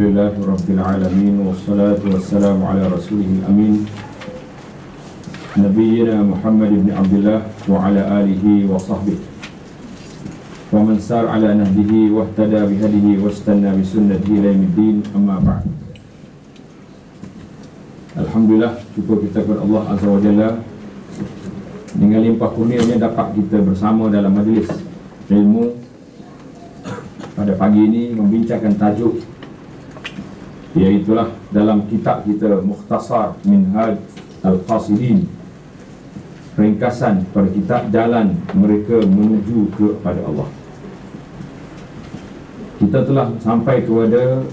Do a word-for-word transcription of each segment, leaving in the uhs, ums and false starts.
Alhamdulillahi Rabbil Alamin. Wassalatu wassalamu ala rasulihil amin Nabiyyina Muhammad ibn Abdullah wa ala alihi wa sahbihi wa man sar ala nahdihi wa ihtada bihadihi wa istanna bisunnatihi ila yaumiddin, amma ba'd. Alhamdulillah, syukur kita kepada Allah Azza wa Jalla dengan limpah kurnianya dapat kita bersama dalam majlis ilmu pada pagi ini membincangkan tajuk, iaitulah dalam kitab kita Mukhtasar Minhaj Al-Qasidin, ringkasan pada kitab Jalan Mereka Menuju kepada Allah. Kita telah sampai kepada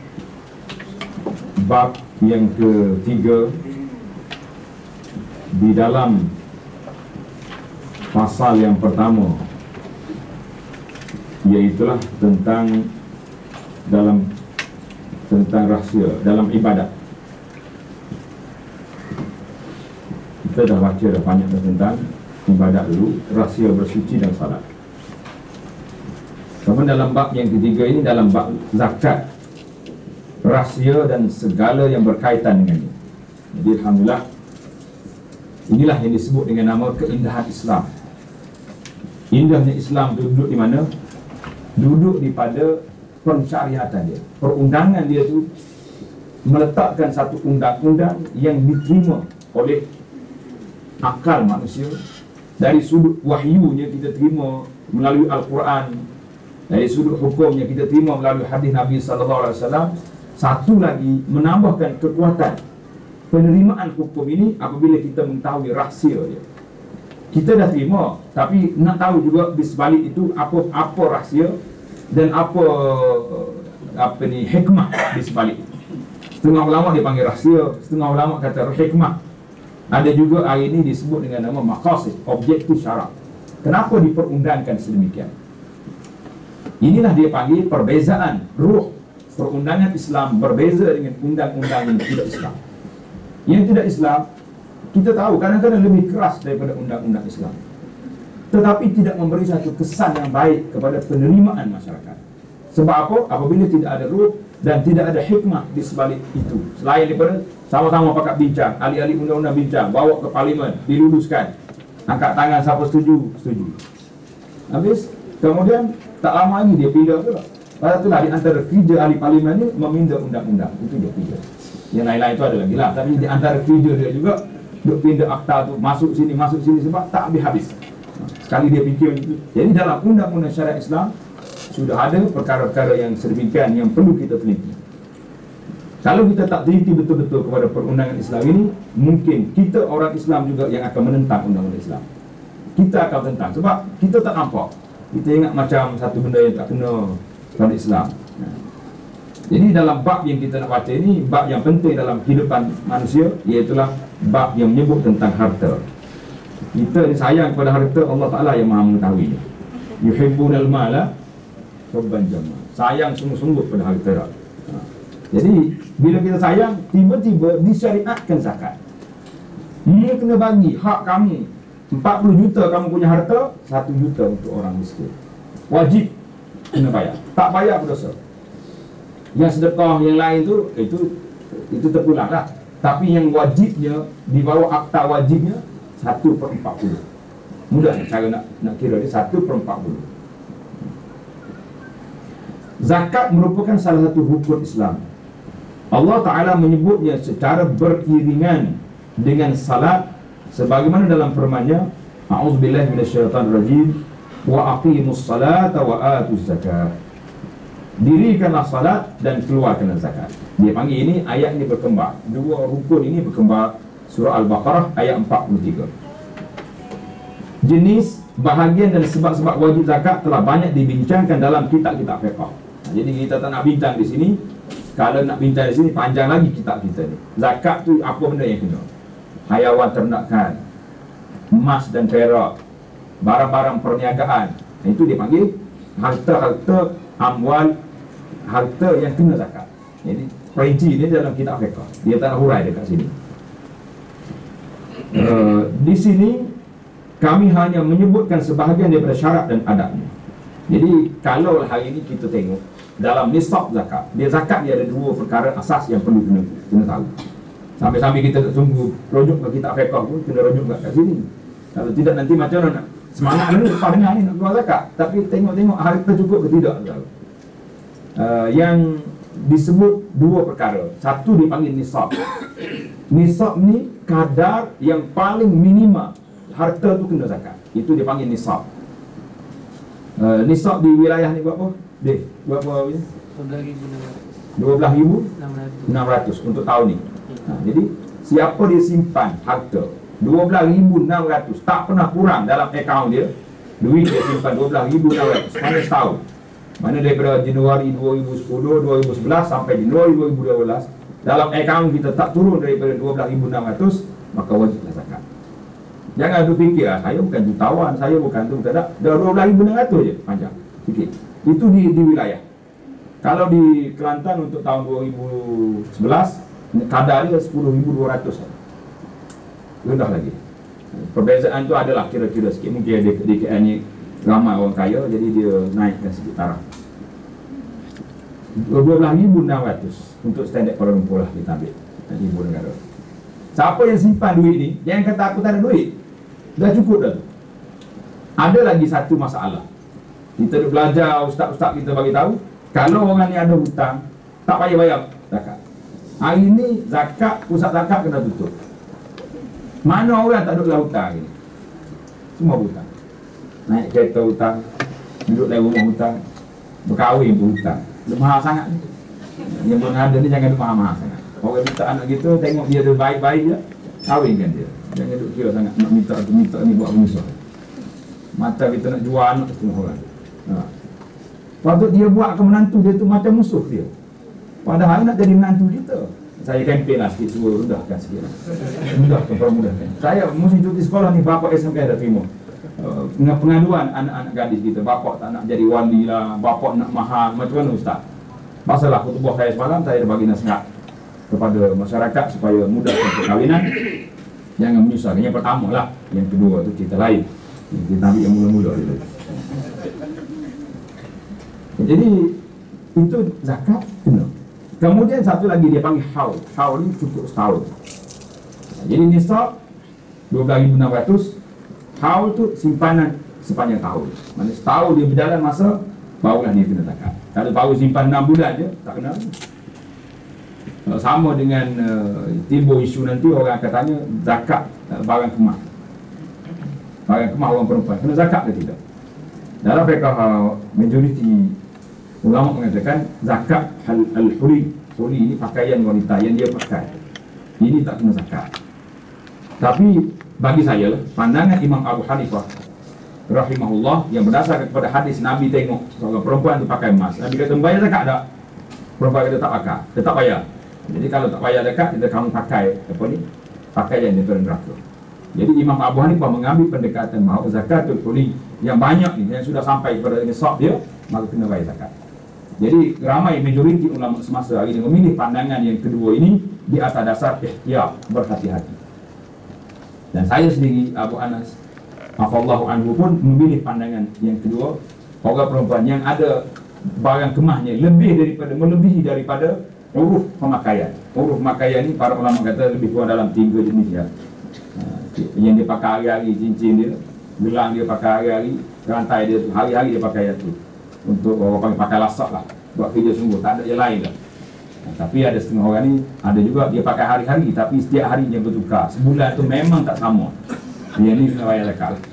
bab yang ketiga di dalam pasal yang pertama, iaitulah tentang dalam tentang rahsia dalam ibadat. Kita dah baca dah banyak tentang ibadat dulu, rahsia bersuci dan salat. Kemudian dalam bab yang ketiga ini, dalam bab zakat, rahsia dan segala yang berkaitan dengannya. Jadi alhamdulillah, inilah yang disebut dengan nama keindahan Islam. Indahnya Islam duduk di mana? Duduk di pada pensyariatan dia. Perundangan dia tu meletakkan satu undang-undang yang diterima oleh akal manusia. Dari sudut wahyunya kita terima melalui Al-Quran, dari sudut hukumnya kita terima melalui hadis Nabi sallallahu alaihi wasallam. Satu lagi, menambahkan kekuatan penerimaan hukum ini apabila kita mengetahui rahsia dia. Kita dah terima, tapi nak tahu juga di sebalik itu apa apa rahsia dan apa apa ni hikmah di sebalik itu. Setengah ulama dia panggil rahsia, setengah ulama kata hikmah. Ada juga hari ini disebut dengan nama maqasid, objektif syarak. Kenapa diperundangkan sedemikian? Inilah dia panggil perbezaan ruh perundangan Islam berbeza dengan undang-undang yang tidak Islam. Yang tidak Islam, kita tahu kadang-kadang lebih keras daripada undang-undang Islam, tetapi tidak memberi satu kesan yang baik kepada penerimaan masyarakat. Sebab apa? Apabila tidak ada ruh dan tidak ada hikmah di sebalik itu, selain daripada sama-sama pakat bincang, ahli-ahli undang-undang bincang, bawa ke parlimen, diluluskan, angkat tangan siapa setuju, setuju. Habis, kemudian tak lama lagi dia pindah pula. Pada itulah di antara kerja ahli parlimen ni meminda undang-undang. Itu dia kerja. Yang lain-lain itu ada lagi lah. Tapi di antara kerja dia juga duk pindah akta tu, masuk sini, masuk sini, sebab tak habis-habis. Sekali dia fikir itu. Jadi dalam undang-undang syariat Islam sudah ada perkara-perkara yang sedemikian yang perlu kita teliti. Kalau kita tak teliti betul-betul kepada perundangan Islam ini, mungkin kita orang Islam juga yang akan menentang undang-undang Islam. Kita akan tentang, sebab kita tak nampak. Kita ingat macam satu benda yang tak kena pada Islam. Jadi dalam bab yang kita nak baca ini, bab yang penting dalam kehidupan manusia, iaitulah bab yang menyebut tentang harta. Kita ni sayang kepada harta, Allah Ta'ala yang maha mengetahuinya. Yuhibbunal mala hubban jamma. Sayang sungguh-sungguh pada harta. Ha. Jadi bila kita sayang, tiba-tiba disyariatkan zakat. Dia kena bagi hak kamu empat puluh juta kamu punya harta, satu juta untuk orang miskin. Wajib kena bayar. Tak bayar berdosa. Yang sedekah yang lain tu, itu itu terpulang lah. Tapi yang wajibnya, di bawah akta wajibnya, satu per empat puluh. Mudah cara nak, nak kira dia, satu per empat puluh. Zakat merupakan salah satu rukun Islam. Allah Ta'ala menyebutnya secara beriringan dengan salat, sebagaimana dalam firman-Nya, A'udzubillahi minasyaitanirrajim, wa aqimus salata wa atuz zakat. Dirikanlah salat dan keluarkanlah zakat. Dia panggil ini, ayat ini berkembar. Dua rukun ini berkembar. Surah Al-Baqarah ayat empat puluh tiga. Jenis, bahagian dan sebab-sebab wajib zakat telah banyak dibincangkan dalam kitab-kitab fiqh. Nah, jadi kita tak nak bincang di sini. Kalau nak bincang di sini, panjang lagi kitab kita ni. Zakat tu apa benda yang kena? Hayawan ternakan, emas dan perak, barang-barang perniagaan. Itu dia panggil harta-harta amwal, harta yang kena zakat. Jadi perinci ni dalam kitab fiqh. Dia tak nak hurai dekat sini. Uh, di sini kami hanya menyebutkan sebahagian daripada syarat dan adabnya. Jadi kalau hari ini kita tengok dalam nisab zakat. Dia zakat dia ada dua perkara asas yang perlu kena, kena tahu. Sampai-sampai kita tak tunggu rujuk ke kitab fiqh pun kena rujuk kat sini. Kalau tidak nanti macam mana nak semangat ni lepas dengar ni nak keluar zakat, tapi tengok-tengok harta cukup ke tidak. Uh, yang disebut dua perkara. Satu dipanggil nisab. Nisab ni kadar yang paling minima harta tu kena zakat. Itu dipanggil nisab. Uh, nisab di wilayah ni berapa? Deh, berapa ni? dua belas ribu enam ratus untuk tahun ni. Ha, jadi siapa dia simpan harta dua belas ribu enam ratus tak pernah kurang dalam akaun dia, duit dia simpan dua belas ribu enam ratus mana setahun, mana daripada Januari dua ribu sepuluh, dua ribu sebelas sampai Januari dua ribu dua belas dalam akaun kita tak turun daripada dua belas ribu enam ratus, maka wajiblah zakat. Jangan tu fikir ah, saya bukan jutawan, saya bukan tu, tak ada, dah dua belas ribu enam ratus je panjang. Fikir. Itu di, di wilayah. Kalau di Kelantan untuk tahun dua ribu sebelas kadar dia sepuluh ribu dua ratus, rendah lagi. Perbezaan tu adalah kira-kira sikit. Mungkin di, di K L ni ramai orang kaya, jadi dia naikkan sikit taraf. dua belas ribu enam ratus untuk standard Kuala Lumpur lah kita ambil, ibu negara. Siapa yang simpan duit ni, jangan kata aku tak ada duit, dah cukup dah tu. Ada lagi satu masalah. Kita duk belajar, ustaz-ustaz kita bagi tahu, kalau orang ni ada hutang, tak payah bayar zakat. Hari ni zakat, pusat zakat kena tutup. Mana orang tak duduk dalam hutang ni? Semua hutang. Naik kereta hutang, duduk dalam rumah hutang, berkahwin pun hutang. Dia mahal sangat ni. Yang belum ada ni jangan duduk mahal-mahal sangat. Orang minta anak kita, tengok dia ada baik-baik je, kahwinkan dia. Jangan duduk kira sangat nak minta tu minta ni buat menyusah. Mata kita nak jual anak semua orang. Ha. Patut dia buat ke menantu dia tu macam musuh dia. Padahal nak jadi menantu kita. Saya kempen lah sikit, suruh rendahkan sikit lah. Mudahkan, permudahkan. Saya musim cuti sekolah ni, bapak S M K dah terima uh, pengaduan anak-anak gadis kita. Bapak tak nak jadi wali lah, bapak nak mahal. Macam mana ustaz? Masalah khutbah saya semalam, saya dah bagi nasihat kepada masyarakat supaya mudahkan perkahwinan, jangan menyusahkan. Yang pertama lah. Yang kedua tu cerita lain, kita ambil yang mula-mula dulu. Jadi itu zakat kena. Kemudian satu lagi dia panggil haul. Haul ni cukup setahun. Jadi nisab dua belas ribu enam ratus. Haul tu simpanan sepanjang tahun. Maksudnya setahun dia berjalan masa, barulah dia kena zakat. Kalau baru simpan enam bulan je, tak kena. Sama dengan uh, timbul isu nanti orang akan tanya zakat uh, barang kemah. Barang kemah orang perempuan kena zakat ke tidak? Dalam fiqh uh, majoriti ulama mengatakan zakat al-huli. Huli ini pakaian wanita yang dia pakai, ini tak kena zakat. Tapi bagi saya lah, pandangan Imam Abu Hanifah rahimahullah yang berdasarkan kepada hadis Nabi tengok seorang perempuan tu pakai emas, Nabi kata bayar zakat tak? Perempuan kata tak pakai, dia tak bayar. Jadi kalau tak bayar zakat, kita kamu pakai apa ni? Pakaian yang neraka. Jadi Imam Abu Hanifah mengambil pendekatan bahawa zakatul huli yang banyak ni, yang sudah sampai kepada nisab dia, maka kena bayar zakat. Jadi ramai majoriti ulama semasa hari ini memilih pandangan yang kedua ini di atas dasar ihtiyat, berhati-hati. Dan saya sendiri, Abu Anas afallahu anhu pun memilih pandangan yang kedua. Orang perempuan yang ada barang kemahnya lebih daripada melebihi daripada uruf pemakaian. Uruf pemakaian ni para ulama kata lebih kurang dalam tiga jenis ya. Yang dia pakai hari-hari, cincin dia, gelang dia pakai hari-hari, rantai dia tu hari-hari dia pakai itu. Untuk orang panggil pakai lasak lah, buat kerja sungguh, tak ada yang lain lah. Nah, tapi ada setengah orang ni, ada juga dia pakai hari-hari, tapi setiap hari dia bertukar. Sebulan tu memang tak sama. Dia ni kena bayar zakat lah.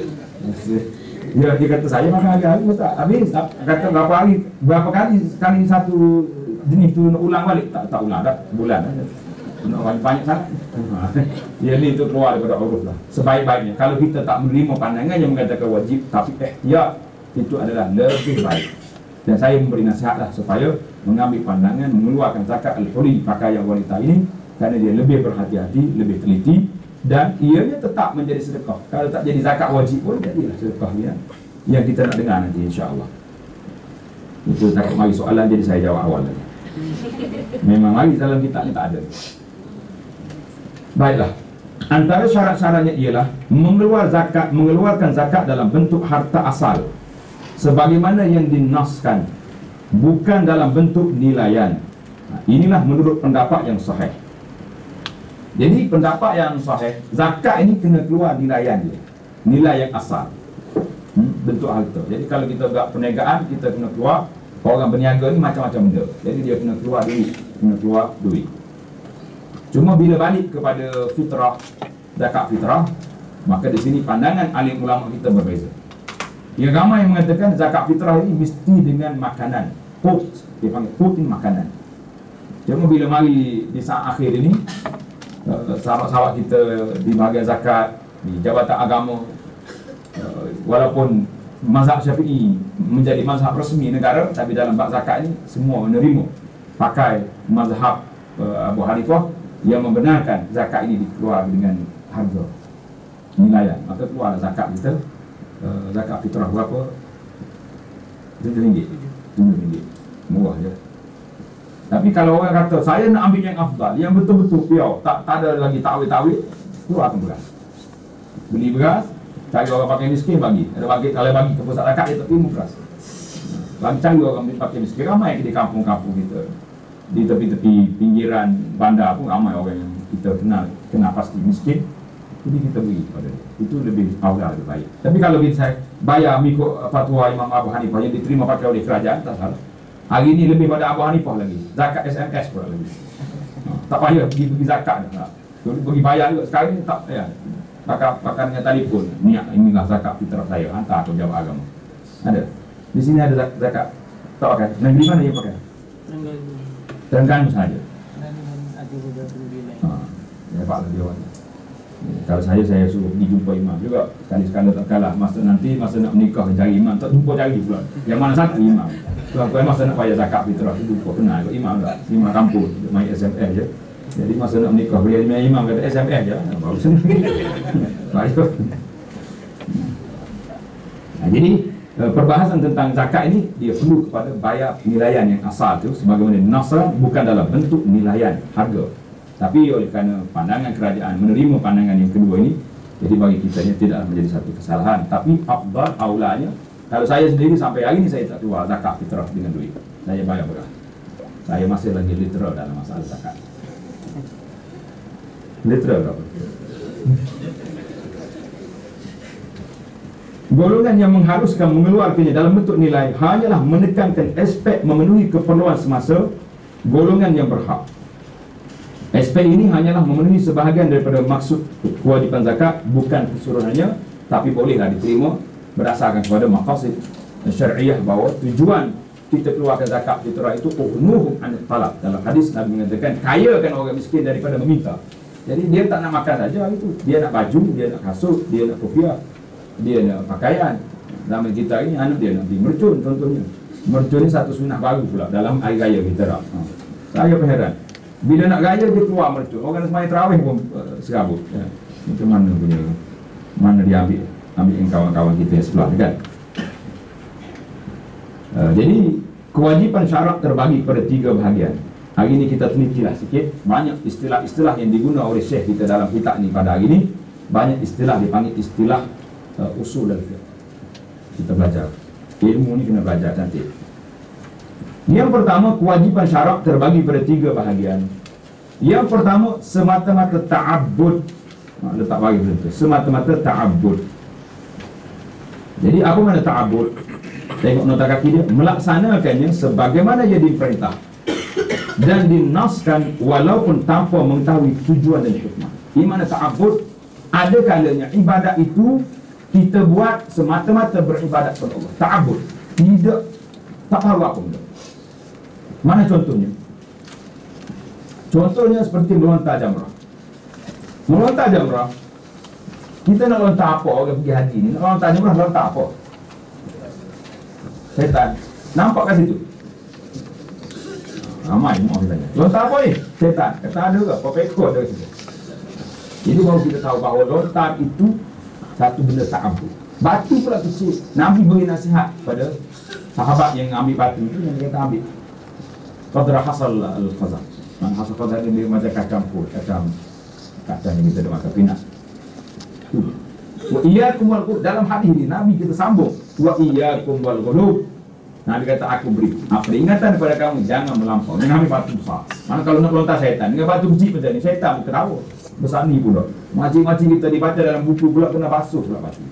Dia, dia kata saya makan hari-hari pun tak habis. Kata berapa hari, berapa kali sekali satu jenis tu nak ulang balik, tak, tak ulang dah, sebulan dah. Nak banyak sangat. Dia ni tu keluar daripada uruf lah. Sebaik-baiknya, kalau kita tak menerima pandangan yang mengatakan wajib, tapi ihtiyat, itu adalah lebih baik. Dan saya memberi nasihat lah supaya mengambil pandangan mengeluarkan zakat al-huli pakaian wanita ini, kerana dia lebih berhati-hati, lebih teliti, dan ianya tetap menjadi sedekah. Kalau tak jadi zakat wajib pun jadilah sedekah ya, yang kita nak dengar nanti insya-Allah. Itu takut mari soalan, jadi saya jawab awal tadi. Memang mari dalam kitab ni tak ada. Baiklah. Antara syarat-syaratnya ialah mengeluar zakat, mengeluarkan zakat dalam bentuk harta asal sebagaimana yang dinaskan bukan dalam bentuk nilaian. Nah, inilah menurut pendapat yang sahih. Jadi pendapat yang sahih, zakat ini kena keluar nilaian dia, nilai yang asal, hmm, bentuk harta. Jadi kalau kita buat perniagaan, kita kena keluar. Orang berniaga ni macam-macam benda, jadi dia kena keluar duit, kena keluar duit. Cuma bila balik kepada fitrah, zakat fitrah, maka di sini pandangan alim ulama kita berbeza. Yang ramai yang mengatakan zakat fitrah ini mesti dengan makanan, qut, dia panggil qut ini makanan. Cuma bila mari di saat akhir ini, sahabat-sahabat kita di bahagian zakat, di jabatan agama, walaupun mazhab Syafi'i menjadi mazhab resmi negara, tapi dalam bab zakat ini semua menerima pakai mazhab uh, Abu Hanifah yang membenarkan zakat ini dikeluarkan dengan harga nilaian. Maka keluar zakat kita, uh, zakat fitrah berapa? tujuh ringgit. tujuh ringgit. Murah je. Tapi kalau orang kata saya nak ambil yang afdal, yang betul-betul pure, tak, tak ada lagi takwil-takwil, keluarkan beras. Beli beras, cari orang pakai miskin bagi. Ada bagi, kalau bagi ke pusat zakat, dia tak terima beras. Bagi cari orang pakai miskin, ramai di kampung-kampung kita, di tepi-tepi pinggiran bandar pun ramai orang yang kita kenal, kenal pasti miskin. Jadi kita beri kepada dia. Itu lebih awal, lebih baik. Tapi kalau kita saya bayar mengikut fatwa Imam Abu Hanifah yang diterima pakai oleh kerajaan, tak salah. Hari ini lebih pada Abu Hanifah lagi. Zakat S M S pula lagi. Tak payah pergi-pergi zakat dah. Pergi bayar juga. Sekarang ni tak payah. Pakai pakai dengan telefon. Niat inilah zakat fitrah saya. Hantar ke pejabat agama. Ada. Di sini ada zakat. Tak pakai. Negeri mana dia pakai? Terengganu. Terengganu saja. Ada beberapa negeri lain. Ha. Ya Pak dia orang. Kalau saya, saya suruh pergi jumpa imam juga. Sekali-sekala tak kalah. Masa nanti, masa nak menikah, cari imam. Tak jumpa cari pula. Yang mana satu imam. Tuan-tuan masa nak bayar zakat fitrah itu jumpa. Kenal ikut imam tak? Imam kampung. Main S M S je. Jadi masa nak menikah, beliau punya imam kata S M S je. Baru senang. Baik. Nah, jadi, perbahasan tentang zakat ini, dia perlu kepada bayar penilaian yang asal itu. Sebagaimana nasr bukan dalam bentuk nilaian harga. Tapi oleh kerana pandangan kerajaan menerima pandangan yang kedua ini, jadi bagi kita ini tidak menjadi satu kesalahan. Tapi afdal, aulanya, kalau saya sendiri sampai hari ini saya tak keluar zakat fitrah dengan duit. Saya bayar beras. Saya masih lagi literal dalam masalah zakat. Literal berapa? Golongan yang mengharuskan mengeluarkannya dalam bentuk nilai hanyalah menekankan aspek memenuhi keperluan semasa golongan yang berhak. Aspek ini hanyalah memenuhi sebahagian daripada maksud kewajipan zakat, bukan keseluruhannya, tapi bolehlah diterima berdasarkan kepada maqasid syariah bahawa tujuan kita keluarkan zakat fitrah itu ughnuhum an talab. Dalam hadis Nabi mengatakan kayakan orang miskin daripada meminta. Jadi dia tak nak makan saja itu, dia nak baju, dia nak kasut, dia nak kopiah, dia nak pakaian. Zaman kita ini anak dia nak pergi mercun contohnya. Mercun ni satu sunnah baru pula dalam hari raya kita. Ha. Saya berheran. Bila nak raya dia keluar mercun. Orang semai terawih pun uh, serabut. Ya. Itu mana punya, mana dia ambil, ambil yang kawan-kawan kita yang sebelah kan. Uh, jadi kewajipan syarat terbagi kepada tiga bahagian. Hari ini kita telitilah sikit. Banyak istilah-istilah yang digunakan oleh Syekh kita dalam kitab ni pada hari ini. Banyak istilah dipanggil istilah uh, usul dan fiqh. Kita belajar. Ilmu ni kena belajar cantik. Yang pertama, kewajipan syarat terbagi pada tiga bahagian. Yang pertama, semata-mata ta'abbud. Ha, letak bagi betul. Semata-mata ta'abbud. Jadi apa makna ta'abbud? Tengok nota kaki dia. Melaksanakannya sebagaimana ia diperintah dan dinaskan walaupun tanpa mengetahui tujuan dan hikmah. Ini mana ta'abbud? Ada kalanya ibadat itu kita buat semata-mata beribadat kepada Allah. Ta'abbud. Tidak, tak tahu apa benda. Mana contohnya? Contohnya seperti melontar jamrah. Melontar jamrah, kita nak lontar apa? Orang pergi haji ni nak lontar jamrah, lontar apa? Setan. Nampak kat situ? Ramai mau tanya. Lontar apa ni? Setan. Kata ada ke? Apa ekor ada kat situ? Jadi baru kita tahu bahawa lontar itu satu benda ta'abbud. Batu pula kecil. Nabi beri nasihat pada sahabat yang ambil batu itu, yang dia kata ambil. Qadra hasal al-khazan. Man hasal khazan ini macam kacang pun, kacang kacang yang kita ada makan pinat. Wa iyyakum wal ghulub. Dalam hadis ini Nabi kita sambung wa iyyakum wal ghulub. Nabi kata aku beri apa peringatan kepada kamu, jangan melampau dengan batu besar. Mana kalau nak lontar syaitan dengan batu kecil macam ni, syaitan pun ketawa. Besar ni pula. Makcik-makcik kita dibaca dalam buku pula kena basuh pula batu.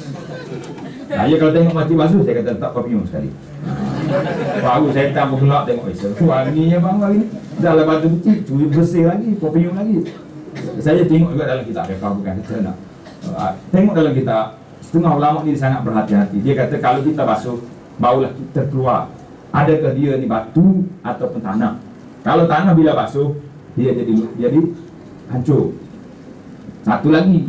Saya kalau tengok makcik basuh, saya kata tak perfume sekali. Baru syaitan pun gelak tengok, eh wanginya bang hari ni. Dalam batu kecil, curi bersih lagi, perfume lagi. Saya tengok juga dalam kitab, ya, bukan kita nak uh, tengok dalam kitab. Setengah ulama ni sangat berhati-hati. Dia kata kalau kita basuh, baulah kita keluar. Adakah dia ni batu ataupun tanah? Kalau tanah bila basuh, dia jadi jadi hancur. Satu lagi,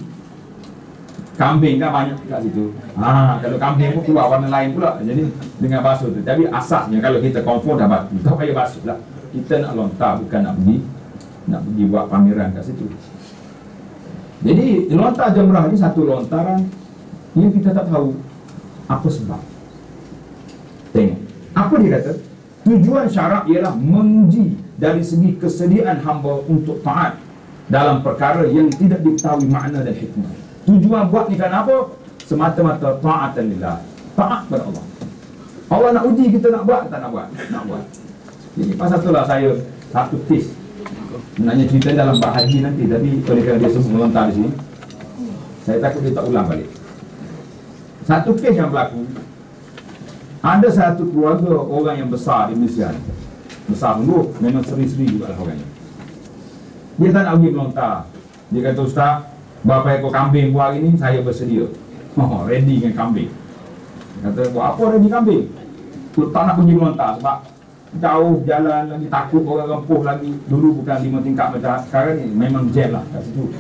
kambing kan banyak kat situ. Ha, kalau kambing pun keluar warna lain pula. Jadi dengan basuh tu. Tapi asasnya kalau kita confirm dah batu, tak payah basuh lah. Kita nak lontar, bukan nak pergi nak pergi buat pameran kat situ. Jadi lontar jamrah ni satu lontaran yang kita tak tahu apa sebab. Tengok, apa dia kata? Tujuan syarak ialah menguji dari segi kesediaan hamba untuk taat dalam perkara yang tidak diketahui makna dan hikmah. Tujuan buat ni kan apa? Semata-mata ta'atan lillah, taat kepada Allah. Allah nak uji kita nak buat, tak nak buat? Nak buat. Jadi pasal itulah saya satu kes. Sebenarnya cerita dalam bab haji nanti, tapi oleh kerana dia semua melontar di sini, saya takut dia tak ulang balik. Satu kes yang berlaku, ada satu keluarga orang yang besar di Malaysia. Besar dulu, memang seri-seri juga lah orangnya. Dia tak nak pergi melontar. Dia kata, Ustaz, berapa ekor kambing buat hari ni, saya bersedia. Oh, ready dengan kambing. Dia kata, buat apa ready kambing? Tu tak nak pergi melontar sebab jauh jalan lagi, takut orang rempuh lagi. Dulu bukan lima tingkat macam sekarang ni, memang jam lah kat situ.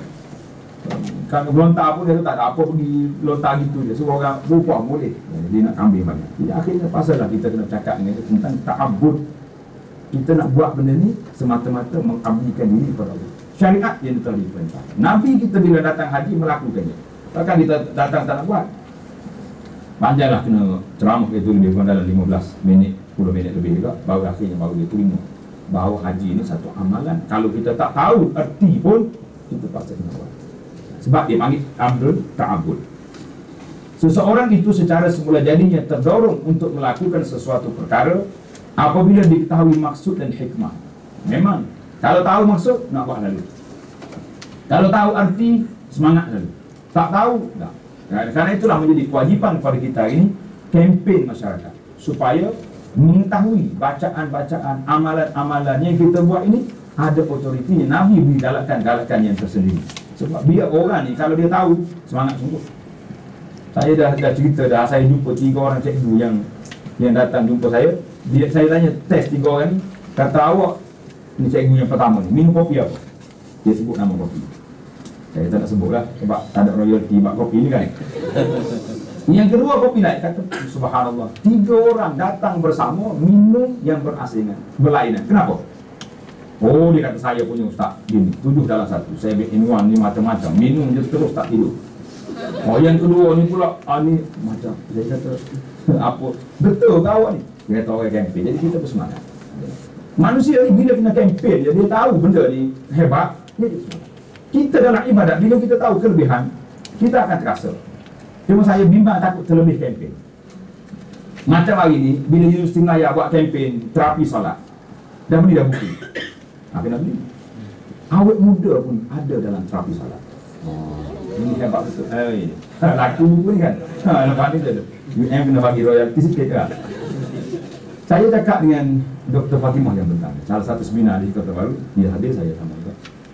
Kalau melontar pun dia tak ada apa pergi lontar gitu je. Suruh orang berpuang boleh. Dia nak kambing banyak. Jadi akhirnya pasal lah kita kena cakap dengan dia tentang ta'abbud. Kita nak buat benda ni semata-mata mengabdikan diri kepada Allah. Syariat yang telah diperintah. Nabi kita bila datang haji melakukannya. Takkan kita datang tak nak buat. Panjanglah kena ceramah itu lebih kurang dalam lima belas minit, sepuluh minit lebih juga. Baru akhirnya baru dia terima bahawa haji ini satu amalan. Kalau kita tak tahu erti pun, kita pasti kena buat. Sebab dia panggil amrun ta'abbud. Seseorang itu secara semula jadinya terdorong untuk melakukan sesuatu perkara apabila diketahui maksud dan hikmah. Memang kalau tahu maksud, nak buat lalu. Kalau tahu arti, semangat lalu. Tak tahu, tak. Karena itulah menjadi kewajipan kepada kita ini kempen masyarakat supaya mengetahui bacaan-bacaan, amalan-amalan yang kita buat ini ada otoritinya. Nabi beri galakan-galakan yang tersendiri. Sebab biar orang ni kalau dia tahu, semangat sungguh. Saya dah, dah cerita dah, saya jumpa tiga orang cikgu yang yang datang jumpa saya. Dia, saya tanya test tiga orang ni, kata awak ni cikgu yang pertama ni, minum kopi apa? Dia sebut nama kopi. Saya tak nak sebut lah sebab tak ada royalty buat kopi ni kan. Yang kedua kopi lain, kata subhanallah, tiga orang datang bersama minum yang berasingan, berlainan. Kenapa? Oh, dia kata saya punya ustaz gini, tujuh dalam satu. Saya ambil inuan ni macam-macam, minum je terus tak tidur. Oh, yang kedua ni pula, ah ni macam, saya kata apa, betul ke awak ni? Dia kata orang kempen, jadi kita bersemangat. Manusia ni bila kena kempen, dia, dia tahu benda ni hebat, dia bersemangat. Kita dalam ibadat, bila kita tahu kelebihan, kita akan terasa. Cuma saya bimbang takut terlebih kempen. Macam hari ni, bila Universiti Melayu buat kempen terapi solat, dah beli dah buku. Apa nak beli? Awet muda pun ada dalam terapi salat. Oh, ini hebat betul. Eh, laku buku ni kan. Ha, lepas ni ada. U M kena bagi royalty sikit kan. Saya cakap dengan Doktor Fatimah yang bentang. Salah satu seminar di Kota Baru, dia hadir, saya sama juga.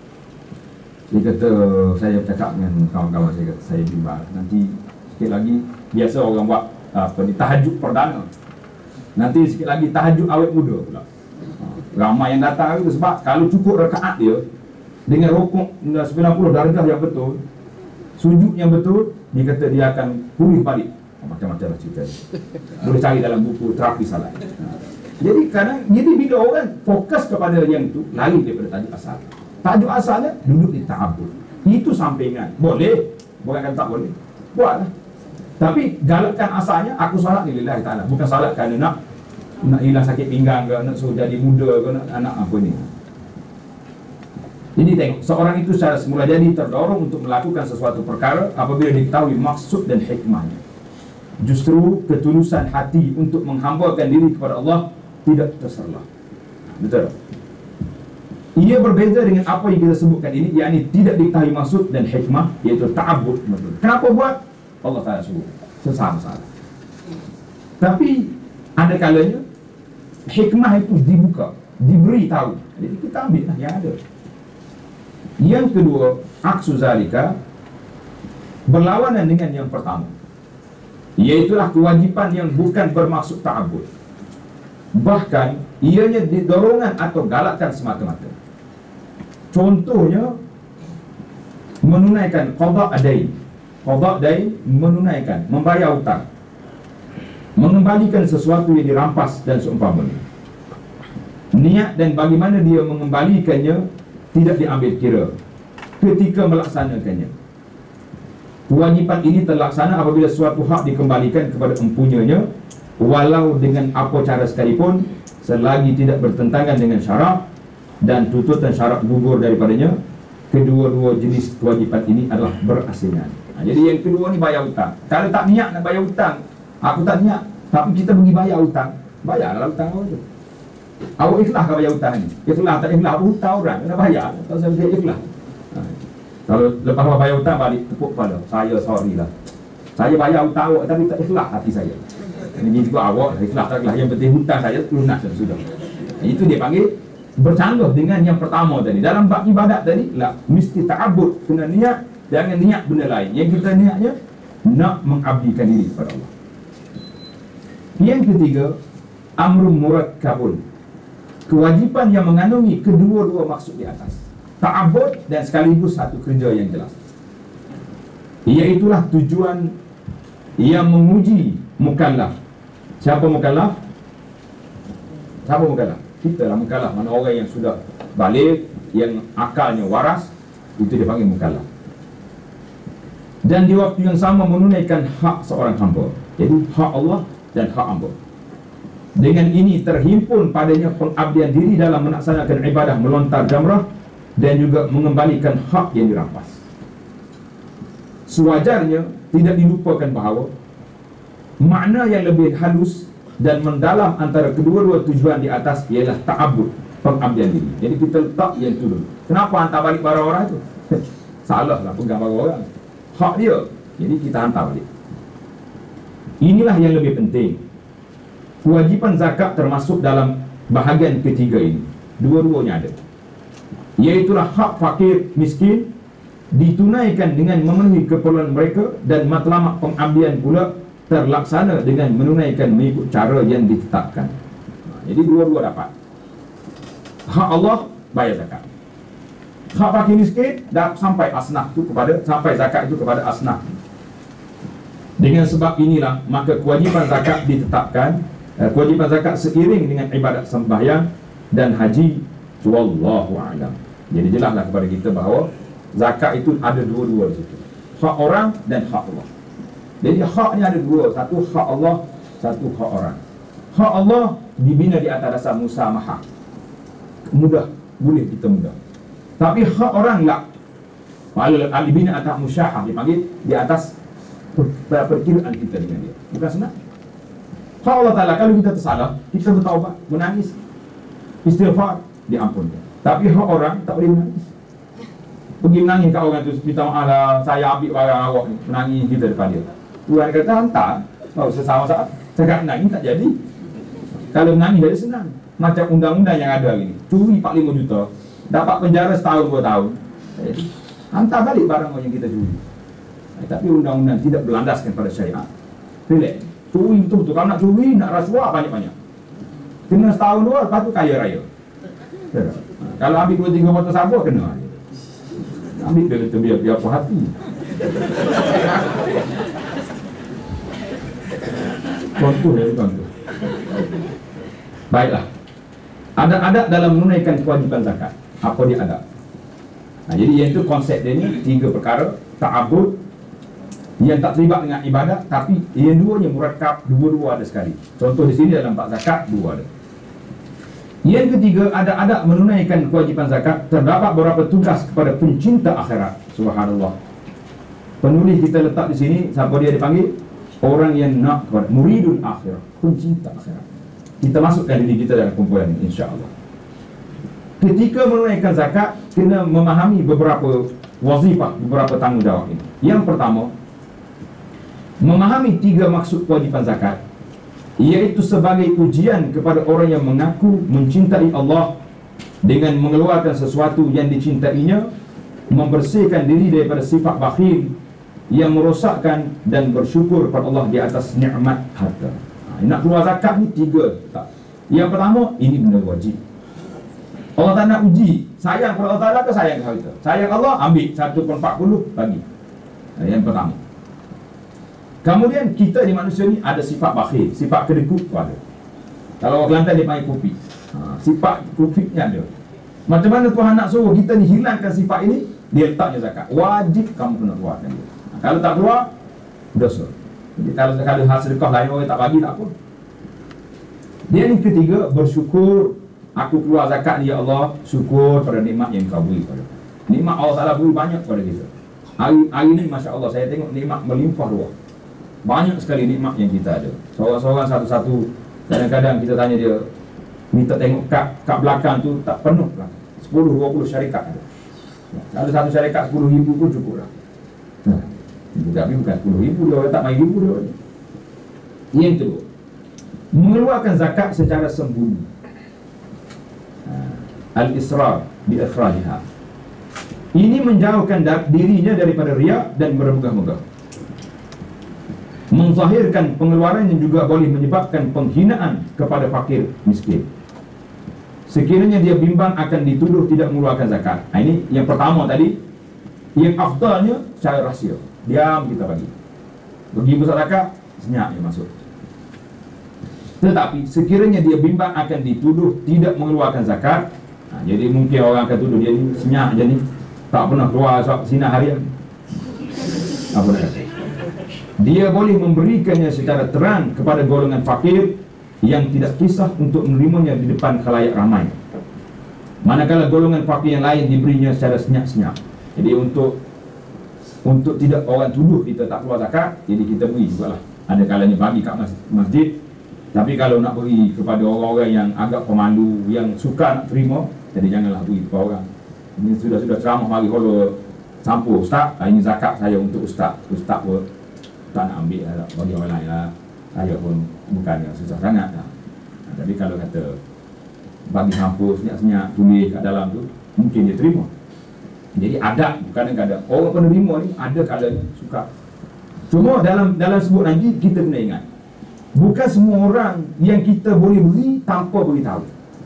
Dia kata, saya cakap dengan kawan-kawan saya, kata, saya bimbang. Nanti sikit lagi, biasa orang buat apa ni, tahajud perdana. Nanti sikit lagi tahajud awet muda pula. Ramai yang datang itu sebab kalau cukup rakaat dia dengan rukuk sembilan puluh darjah yang betul, sujud yang betul, dia kata dia akan pulih balik. Macam-macam lah cerita. Boleh cari dalam buku terapi salat. Jadi kadang, jadi bila orang fokus kepada yang itu, lari daripada tajuk asal. Tajuk asalnya duduk di ta'abbud. Itu sampingan. Boleh, bukan tak boleh. Buatlah. Tapi galakkan asalnya, aku salat ni lillahi ta'ala. Bukan salat kerana nak nak hilang sakit pinggang ke, nak suruh jadi muda ke, nak anak apa ni. Jadi tengok, seorang itu secara semula jadi terdorong untuk melakukan sesuatu perkara apabila diketahui maksud dan hikmahnya. justru ketulusan hati untuk menghambakan diri kepada Allah tidak terserlah. Betul. Ia berbeza dengan apa yang kita sebutkan ini, yakni tidak diketahui maksud dan hikmah, iaitu ta'abbud. Kenapa buat? Allah Ta'ala suruh. Sesama-sama. Tapi ada kalanya hikmah itu dibuka, diberi tahu. Jadi kita ambil lah yang ada. Yang kedua, aksu zalika, berlawanan dengan yang pertama, iaitulah kewajipan yang bukan bermaksud ta'abbud. Bahkan ianya didorongan atau galakkan semata-mata. Contohnya menunaikan qada' dain. Qada' dain menunaikan, membayar hutang, mengembalikan sesuatu yang dirampas dan seumpamanya. Niat dan bagaimana dia mengembalikannya tidak diambil kira ketika melaksanakannya. Kewajipan ini terlaksana apabila suatu hak dikembalikan kepada empunyanya, walau dengan apa cara sekalipun, selagi tidak bertentangan dengan syarak dan tuntutan syarak gugur daripadanya. Kedua-dua jenis kewajipan ini adalah berasingan. Nah, jadi yang kedua ni bayar hutang. Kalau tak niat nak bayar hutang, aku tak niat, tapi kita pergi bayar hutang, bayarlah hutang awak tu. Awak ikhlas ke bayar hutang ni? Ikhlas tak ikhlas, hutang orang kena bayar. Tak saya ikhlas. Ha. Kalau lepas awak bayar hutang, balik tepuk kepala, saya sorry lah, saya bayar hutang awak tapi tak ikhlas hati saya. Jadi juga awak ikhlas tak ikhlas, yang penting hutang saya lunas dan sudah. Itu dia panggil bercanggah dengan yang pertama tadi. Dalam bab ibadat tadi lah, mesti ta'abbud, kena niat, jangan niat benda lain. Yang kita niatnya nak mengabdikan diri kepada Allah. Yang ketiga, amrun murakkabun, kewajipan yang mengandungi kedua-dua maksud di atas, ta'abbud dan sekaligus satu kerja yang jelas. Iaitulah tujuan yang menguji mukallaf. Siapa mukallaf? Siapa mukallaf? Kita lah mukallaf. Mana orang yang sudah balik, yang akalnya waras, itu dia panggil mukallaf. Dan di waktu yang sama menunaikan hak seorang hamba, jadi hak Allah dan hak hamba. Dengan ini terhimpun padanya pengabdian diri dalam melaksanakan ibadah melontar jamrah dan juga mengembalikan hak yang dirampas. Sewajarnya tidak dilupakan bahawa makna yang lebih halus dan mendalam antara kedua-dua tujuan di atas ialah ta'abbud, pengabdian diri. Jadi kita letak yang itu dulu. Kenapa hantar balik barang orang itu? Salah lah pegang barang orang, hak dia, jadi kita hantar balik. Inilah yang lebih penting. Kewajipan zakat termasuk dalam bahagian ketiga ini. Dua-duanya ada, iaitulah hak fakir miskin ditunaikan dengan memenuhi keperluan mereka, dan matlamat pengabdian pula terlaksana dengan menunaikan mengikut cara yang ditetapkan. Jadi dua-dua dapat. Hak Allah bayar zakat, hak fakir miskin dah sampai asnaf itu kepada, sampai zakat itu kepada asnaf. Dengan sebab inilah maka kewajipan zakat ditetapkan, eh, kewajipan zakat seiring dengan ibadat sembahyang dan haji. Wallahu a'lam. Jadi jelaslah kepada kita bahawa zakat itu ada dua-dua di situ, hak orang dan hak Allah. Jadi haknya ada dua, satu hak Allah, satu hak orang. Hak Allah dibina di atas dasar musamaha, mudah, boleh kita mudah. Tapi hak orang tak, kalau dibina atas musyahah, dipanggil di atas perkiraan kita dengan dia, bukan senang. Hak Allah Ta'ala, kalau kita tersalah, kita bertaubat, menangis, istighfar, diampunkan. Tapi hak orang tak boleh menangis. Pergi menangis kat orang tu, minta maaf lah, saya ambil barang awak ni, menangis kita depan dia. Tuhan kata hantar, oh, sesama saat cakap menangis tak jadi. Kalau menangis jadi senang. Macam undang-undang yang ada hari ni, curi empat puluh lima juta, dapat penjara setahun dua tahun, eh, hantar balik barang yang kita curi. Eh, tapi undang-undang tidak berlandaskan pada syariat. Relax, curi betul-betul. Kalau nak curi, nak rasuah banyak-banyak, kena setahun dua, lepas tu kaya raya. Ha, kalau ambil dua tiga botol sabun, kena. Ambil dia kata biar, biar apa hati. Contoh ya, contoh. Baiklah, adat-adat dalam menunaikan kewajipan zakat, apa dia adat? Nah, jadi yang itu konsep dia ni tiga perkara: ta'abbud, yang tak terlibat dengan ibadat, tapi yang duanya murakkab, dua-dua ada sekali. Contoh di sini dalam bab zakat, dua ada. Yang ketiga, adat-adat menunaikan kewajipan zakat, terdapat beberapa tugas kepada pencinta akhirat. Subhanallah. Penulis kita letak di sini, siapa dia dipanggil? orang yang nak kepada muridul akhirah, pencinta akhirat. Kita masukkan diri kita dalam kumpulan ini, insya-Allah. Ketika menunaikan zakat, kena memahami beberapa wazifah, beberapa tanggungjawab ini. Yang pertama, memahami tiga maksud kewajiban zakat, iaitu sebagai ujian kepada orang yang mengaku mencintai Allah dengan mengeluarkan sesuatu yang dicintainya, membersihkan diri daripada sifat bakhil yang merosakkan, dan bersyukur kepada Allah di atas nikmat harta. Ha, nak keluar zakat ni tiga tak. Yang pertama, ini benda wajib. Allah tak nak uji sayang kepada Allah Ta'ala ke sayang kepada kita. Sayang Allah, ambil satu per empat puluh bagi. Ha, yang pertama. Kemudian kita di manusia ni ada sifat bakhil, sifat kedekut tu ada. Kalau orang Kelantan dia panggil kopi. Ha, sifat kopinya ada. Macam mana Tuhan nak suruh kita ni hilangkan sifat ini? Dia letaknya zakat. Wajib kamu kena keluarkan dia. Ha, kalau tak keluar, dosa. Jadi kalau sekali hal sedekah lain orang tak bagi, tak apa. Dia ni ketiga, bersyukur. Aku keluar zakat ni, ya Allah, syukur pada nikmat yang kau beri pada. Nikmat Allah Ta'ala beri banyak kepada kita. Hari, hari ni Masya Allah, saya tengok nikmat melimpah ruah. Banyak sekali nikmat yang kita ada. Seorang-seorang satu-satu. Kadang-kadang kita tanya dia, minta tengok kad, kad belakang tu tak penuh lah. sepuluh dua puluh syarikat ada. Ada satu syarikat sepuluh ribu pun cukup lah. Nah, tapi bukan sepuluh ribu, dia tak main ribu dia. Yang kedua, mengeluarkan zakat secara sembunyi. Al-israr bi ikhrajha. Ini menjauhkan dirinya daripada riak dan bermegah-megah. Menzahirkan pengeluaran yang juga boleh menyebabkan penghinaan kepada fakir miskin. Sekiranya dia bimbang akan dituduh tidak mengeluarkan zakat. Nah, ini yang pertama tadi. Yang afdalnya secara rahsia. Diam kita bagi. Bagi besar zakat, senyap dia masuk. Tetapi sekiranya dia bimbang akan dituduh tidak mengeluarkan zakat, nah, jadi mungkin orang akan tuduh dia ni senyap je ni, tak pernah keluar sinar harian. Apa dia kata? Dia boleh memberikannya secara terang kepada golongan fakir yang tidak kisah untuk menerimanya di depan khalayak ramai. Manakala golongan fakir yang lain diberinya secara senyap-senyap. Jadi untuk untuk tidak orang tuduh kita tak keluar zakat, jadi kita beri jugalah. Ada kalanya bagi kat masjid. Tapi kalau nak beri kepada orang-orang yang agak pemalu, yang suka nak terima, jadi janganlah beri kepada orang. Ini sudah-sudah ceramah mari holo campur, Ustaz, ini zakat saya untuk Ustaz. Ustaz pun tak nak ambil lah, bagi orang lain lah. Saya pun bukan yang susah sangat lah. Nah, tapi kalau kata bagi campur, senyap-senyap, tulis kat dalam tu, mungkin dia terima. Jadi ada, kadang-kadang orang penerima ni ada kalanya suka. Cuma dalam dalam sebut nanti kita kena ingat, bukan semua orang yang kita boleh beri tanpa beritahu.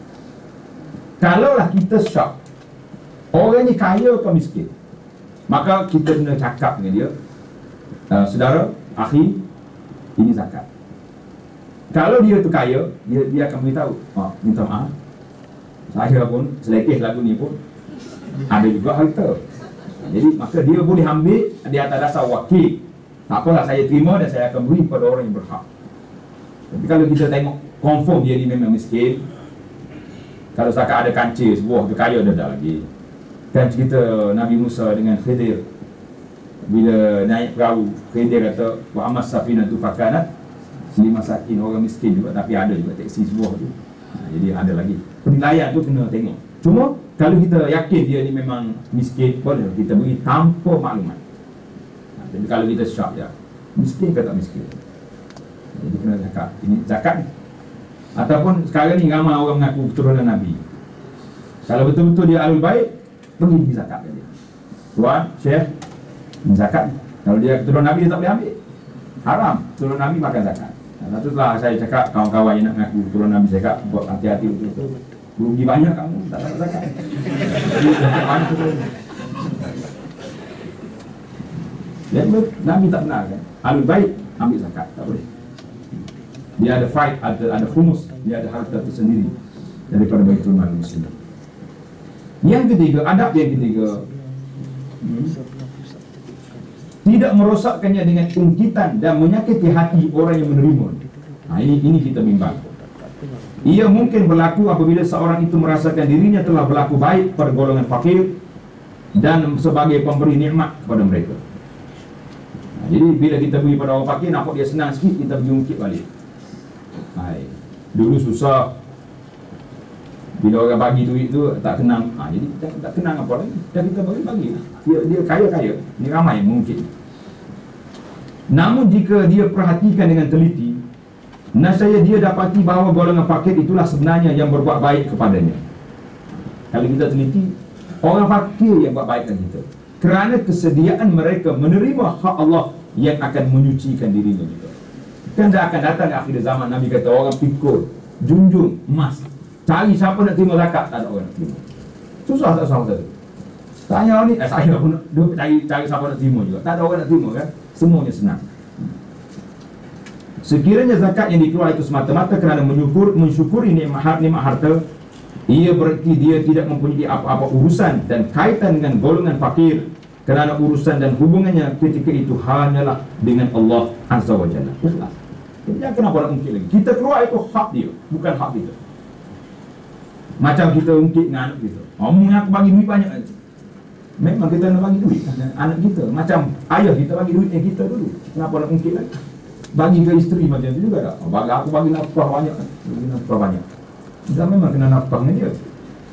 Kalaulah kita syak orang ni kaya atau miskin, maka kita kena cakap dengan dia, uh, saudara, akhi, ini zakat. Kalau dia tu kaya, dia, dia akan beritahu, oh, minta maaf, saya pun selekeh lagu ni pun ada juga harta. Jadi maka dia boleh ambil di atas dasar wakil. Tak apalah, saya terima dan saya akan beri kepada orang yang berhak. Tapi kalau kita tengok confirm dia ni memang miskin, kalau setakat ada kancil sebuah tu kaya dah dah lagi. Kan cerita Nabi Musa dengan Khidir, bila naik perahu, Khidir kata wa amas safinatu fakanat lima sakin, orang miskin juga tapi ada juga teksi sebuah tu. Ha, jadi ada lagi penilaian tu kena tengok. Cuma kalau kita yakin dia ni memang miskin, boleh kita beri tanpa maklumat. Ha, tapi kalau kita syak ya, miskin ke tak miskin, jadi kena zakat. Ini zakat ni. Ataupun sekarang ni ramai orang mengaku keturunan Nabi. Kalau betul-betul dia alul baik, pergi pergi zakat dia. Tuan, Syekh, zakat. Kalau dia keturunan Nabi, dia tak boleh ambil. Haram keturunan Nabi makan zakat. Nah, setelah saya cakap, kawan-kawan yang nak mengaku keturunan Nabi, saya cakap, buat hati-hati betul-betul. Rugi banyak kamu, tak dapat zakat. Jadi, zakat mana tu? Dia Nabi tak benar kan? Alul baik, ambil zakat, tak boleh. Dia ada fight, ada ada khumus, dia ada harta tersendiri daripada Baitul Mal Muslim. Yang ketiga, adab yang ketiga, hmm, tidak merosakkannya dengan ungkitan dan menyakiti hati orang yang menerima. Nah, ini ini kita bimbang. Ia mungkin berlaku apabila seorang itu merasakan dirinya telah berlaku baik pada golongan fakir dan sebagai pemberi nikmat kepada mereka. Nah, Jadi bila kita beri pada orang fakir, nampak dia senang sikit, kita pergi ungkit balik. Hai. Dulu susah, bila orang bagi duit tu tak kenang, ha, jadi tak, tak kenang apa lagi. Dan kita bagi bagi. Dia dia kaya-kaya. Ni ramai mungkin. Namun jika dia perhatikan dengan teliti, nescaya dia dapati bahawa golongan fakir itulah sebenarnya yang berbuat baik kepadanya. Kalau kita teliti, orang fakir yang buat baik kepada kita, kerana kesediaan mereka menerima hak Allah yang akan menyucikan dirinya juga. Kan dah akan datang akhir zaman, Nabi kata orang pikul, junjung emas, cari siapa nak terima zakat, tak ada orang nak terima. Susah tak susah tu? Tanya ni, eh, saya pun duk cari, cari siapa nak terima juga, tak ada orang nak terima kan? Semuanya senang. Sekiranya zakat yang dikeluarkan itu semata-mata kerana menyukur, mensyukuri nikmat, nikmat harta, ia berarti dia tidak mempunyai apa-apa urusan dan kaitan dengan golongan fakir, kerana urusan dan hubungannya ketika itu hanyalah dengan Allah Azza wa Jalla. Ikhlas. Jadi kenapa nak ungkit lagi? Kita keluar itu hak dia, bukan hak kita. Macam kita ungkit dengan anak kita, oh, aku bagi duit banyak aja. Memang kita nak bagi duit anak kita. Macam ayah kita bagi duit yang kita dulu. Kenapa nak ungkit lagi? Bagi ke isteri macam tu juga tak? Oh, bagi aku bagi nafkah banyak, bagi nafkah banyak. Kita memang kena nafkah dengan dia.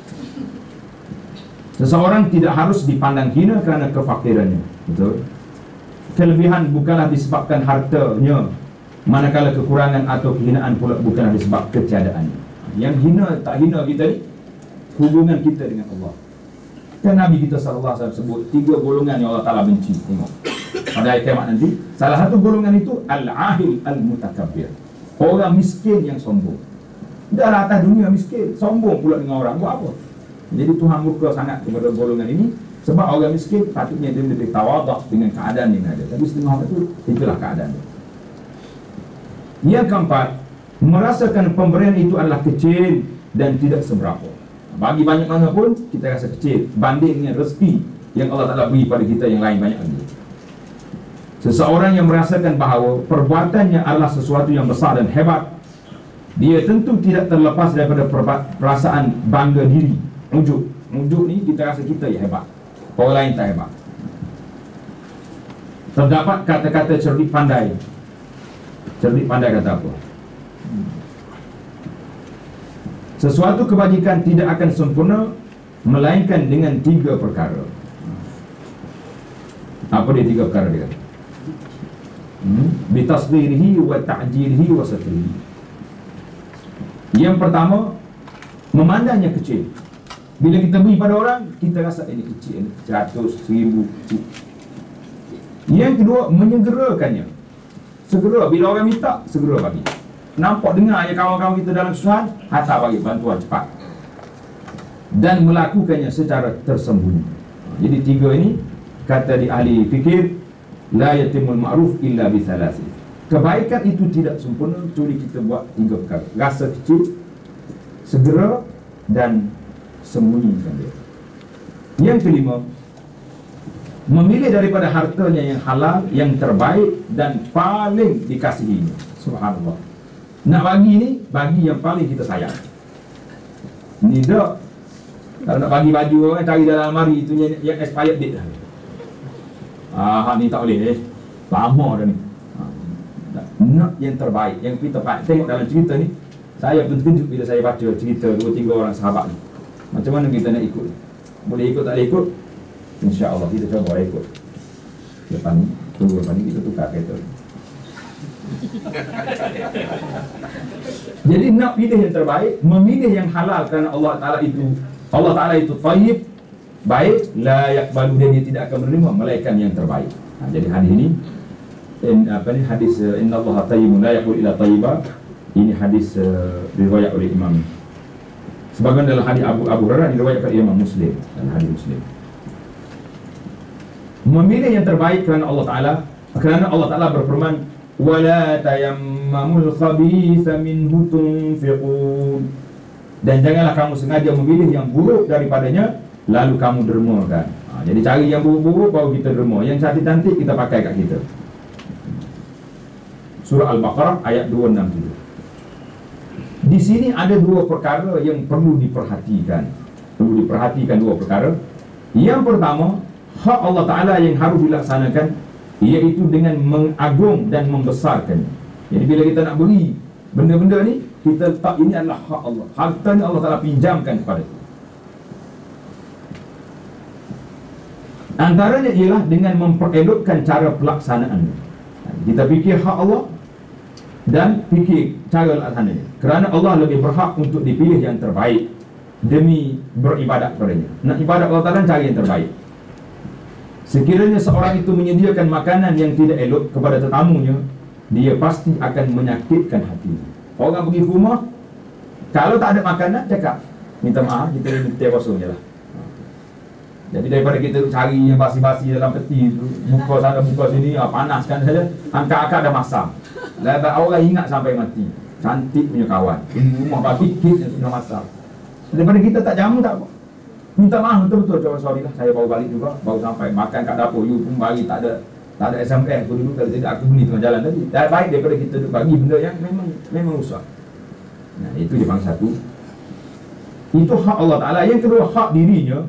Seseorang tidak harus dipandang hina kerana kefakirannya. Betul? Kelebihan bukanlah disebabkan hartanya, manakala kekurangan atau kehinaan pula bukanlah disebab ketiadaannya. Yang hina tak hina kita ni hubungan kita dengan Allah. Kan Nabi kita sallallahu alaihi wasallam sebut tiga golongan yang Allah Taala benci. Tengok pada hari kiamat nanti, salah satu golongan itu al-ahil al-mutakabbir, orang miskin yang sombong. Dah lah atas dunia miskin, sombong pula dengan orang, buat apa? Jadi Tuhan murka sangat kepada golongan ini. Sebab orang miskin patutnya dia lebih tawaduk dengan keadaan yang ada. Tapi setengah orang itu, itulah keadaan dia. Yang keempat, merasakan pemberian itu adalah kecil dan tidak seberapa. Bagi banyak mana pun, kita rasa kecil banding dengan rezeki yang Allah Ta'ala beri pada kita yang lain banyak lagi. Seseorang yang merasakan bahawa perbuatannya adalah sesuatu yang besar dan hebat, dia tentu tidak terlepas daripada perasaan bangga diri, ujub. Ujub ni kita rasa kita yang hebat, orang lain tak hebat. Terdapat kata-kata cerdik pandai. Cerdik pandai kata apa? Sesuatu kebajikan tidak akan sempurna melainkan dengan tiga perkara. Apa dia tiga perkara dia? Hmm? Bitasghirihi wa ta'jilihi wa satrihi. Yang pertama, memandangnya kecil. Bila kita beri pada orang, kita rasa ini kecil, ini seratus, seribu kecil. Yang kedua, menyegerakannya. Segera, bila orang minta, segera bagi. Nampak dengar ya kawan-kawan kita dalam kesusahan, hantar bagi bantuan cepat. Dan melakukannya secara tersembunyi. Jadi tiga ini, kata di ahli fikir, la yatimul ma'ruf illa bithalasi. Kebaikan itu tidak sempurna kecuali kita buat tiga perkara. Rasa kecil, segera, dan sembunyikan dia. Yang kelima, memilih daripada hartanya yang halal, yang terbaik dan paling dikasihinya. Subhanallah. Nak bagi ni, bagi yang paling kita sayang. Ni tak. Kalau nak bagi baju orang, cari dalam almari itu yang, yang expired date dah. Ah, ni tak boleh eh. Lama dah ni. Nak yang terbaik, yang kita tengok dalam cerita ni. Saya pun terkejut bila saya baca cerita dua tiga orang sahabat ni. Macam mana kita nak ikut? Boleh ikut tak boleh ikut? InsyaAllah kita coba ikut. Lepas ni, tunggu lepas ni kita tukar kereta. Jadi nak pilih yang terbaik, memilih yang halal kerana Allah Ta'ala itu Allah Ta'ala itu tayyib, baik, la yaqbalu, dia tidak akan menerima melainkan yang terbaik. Ha, jadi hadis ini in, apa ni hadis uh, innallaha tayyibun la yaqul illa tayyiba. Ini hadis uh, riwayat oleh Imam. Sebagian dalam hadis Abu Abu Hurairah diriwayatkan oleh Imam Muslim, dalam hadis Muslim. Memilih yang terbaik kerana Allah Ta'ala, kerana Allah Ta'ala berfirman, wala tayammamul khabitha minhu tunfiqun, dan janganlah kamu sengaja memilih yang buruk daripadanya lalu kamu dermakan. Ha, jadi cari yang buruk-buruk baru kita derma, yang cantik-cantik kita pakai kat kita. Surah Al-Baqarah ayat dua enam tujuh. Di sini ada dua perkara yang perlu diperhatikan. Perlu diperhatikan dua perkara. Yang pertama, hak Allah Ta'ala yang harus dilaksanakan iaitu dengan mengagung dan membesarkan. Jadi bila kita nak beri benda-benda ni, kita letak ini adalah hak Allah, harta ni Allah Ta'ala pinjamkan kepada kita. Antaranya ialah dengan memperelokkan cara pelaksanaan. Kita fikir hak Allah dan fikir cara laksananya, kerana Allah lebih berhak untuk dipilih yang terbaik demi beribadat kepadanya. Nak ibadat Allah Ta'ala cara yang terbaik. Sekiranya seorang itu menyediakan makanan yang tidak elok kepada tetamunya, dia pasti akan menyakitkan hatinya. Orang pergi ke rumah, kalau tak ada makanan, cakap minta maaf, kita minta kosong je lah. Jadi daripada kita cari yang basi-basi dalam peti tu, buka sana buka sini, ah, panaskan saja, angkat-angkat dah masam. Lepas orang ingat sampai mati. Cantik punya kawan, ini rumah bagi kit yang sudah masam. Daripada kita tak jamu tak apa, minta maaf betul-betul, coba sorry lah, saya baru balik juga, baru sampai makan kat dapur, you pun bagi tak ada tak ada S M S pun dulu, kalau tidak aku beli tengah jalan tadi. Dah baik daripada kita duk bagi benda yang memang memang rusak. Nah, itu je bang satu. Itu hak Allah Ta'ala. Yang kedua, hak dirinya.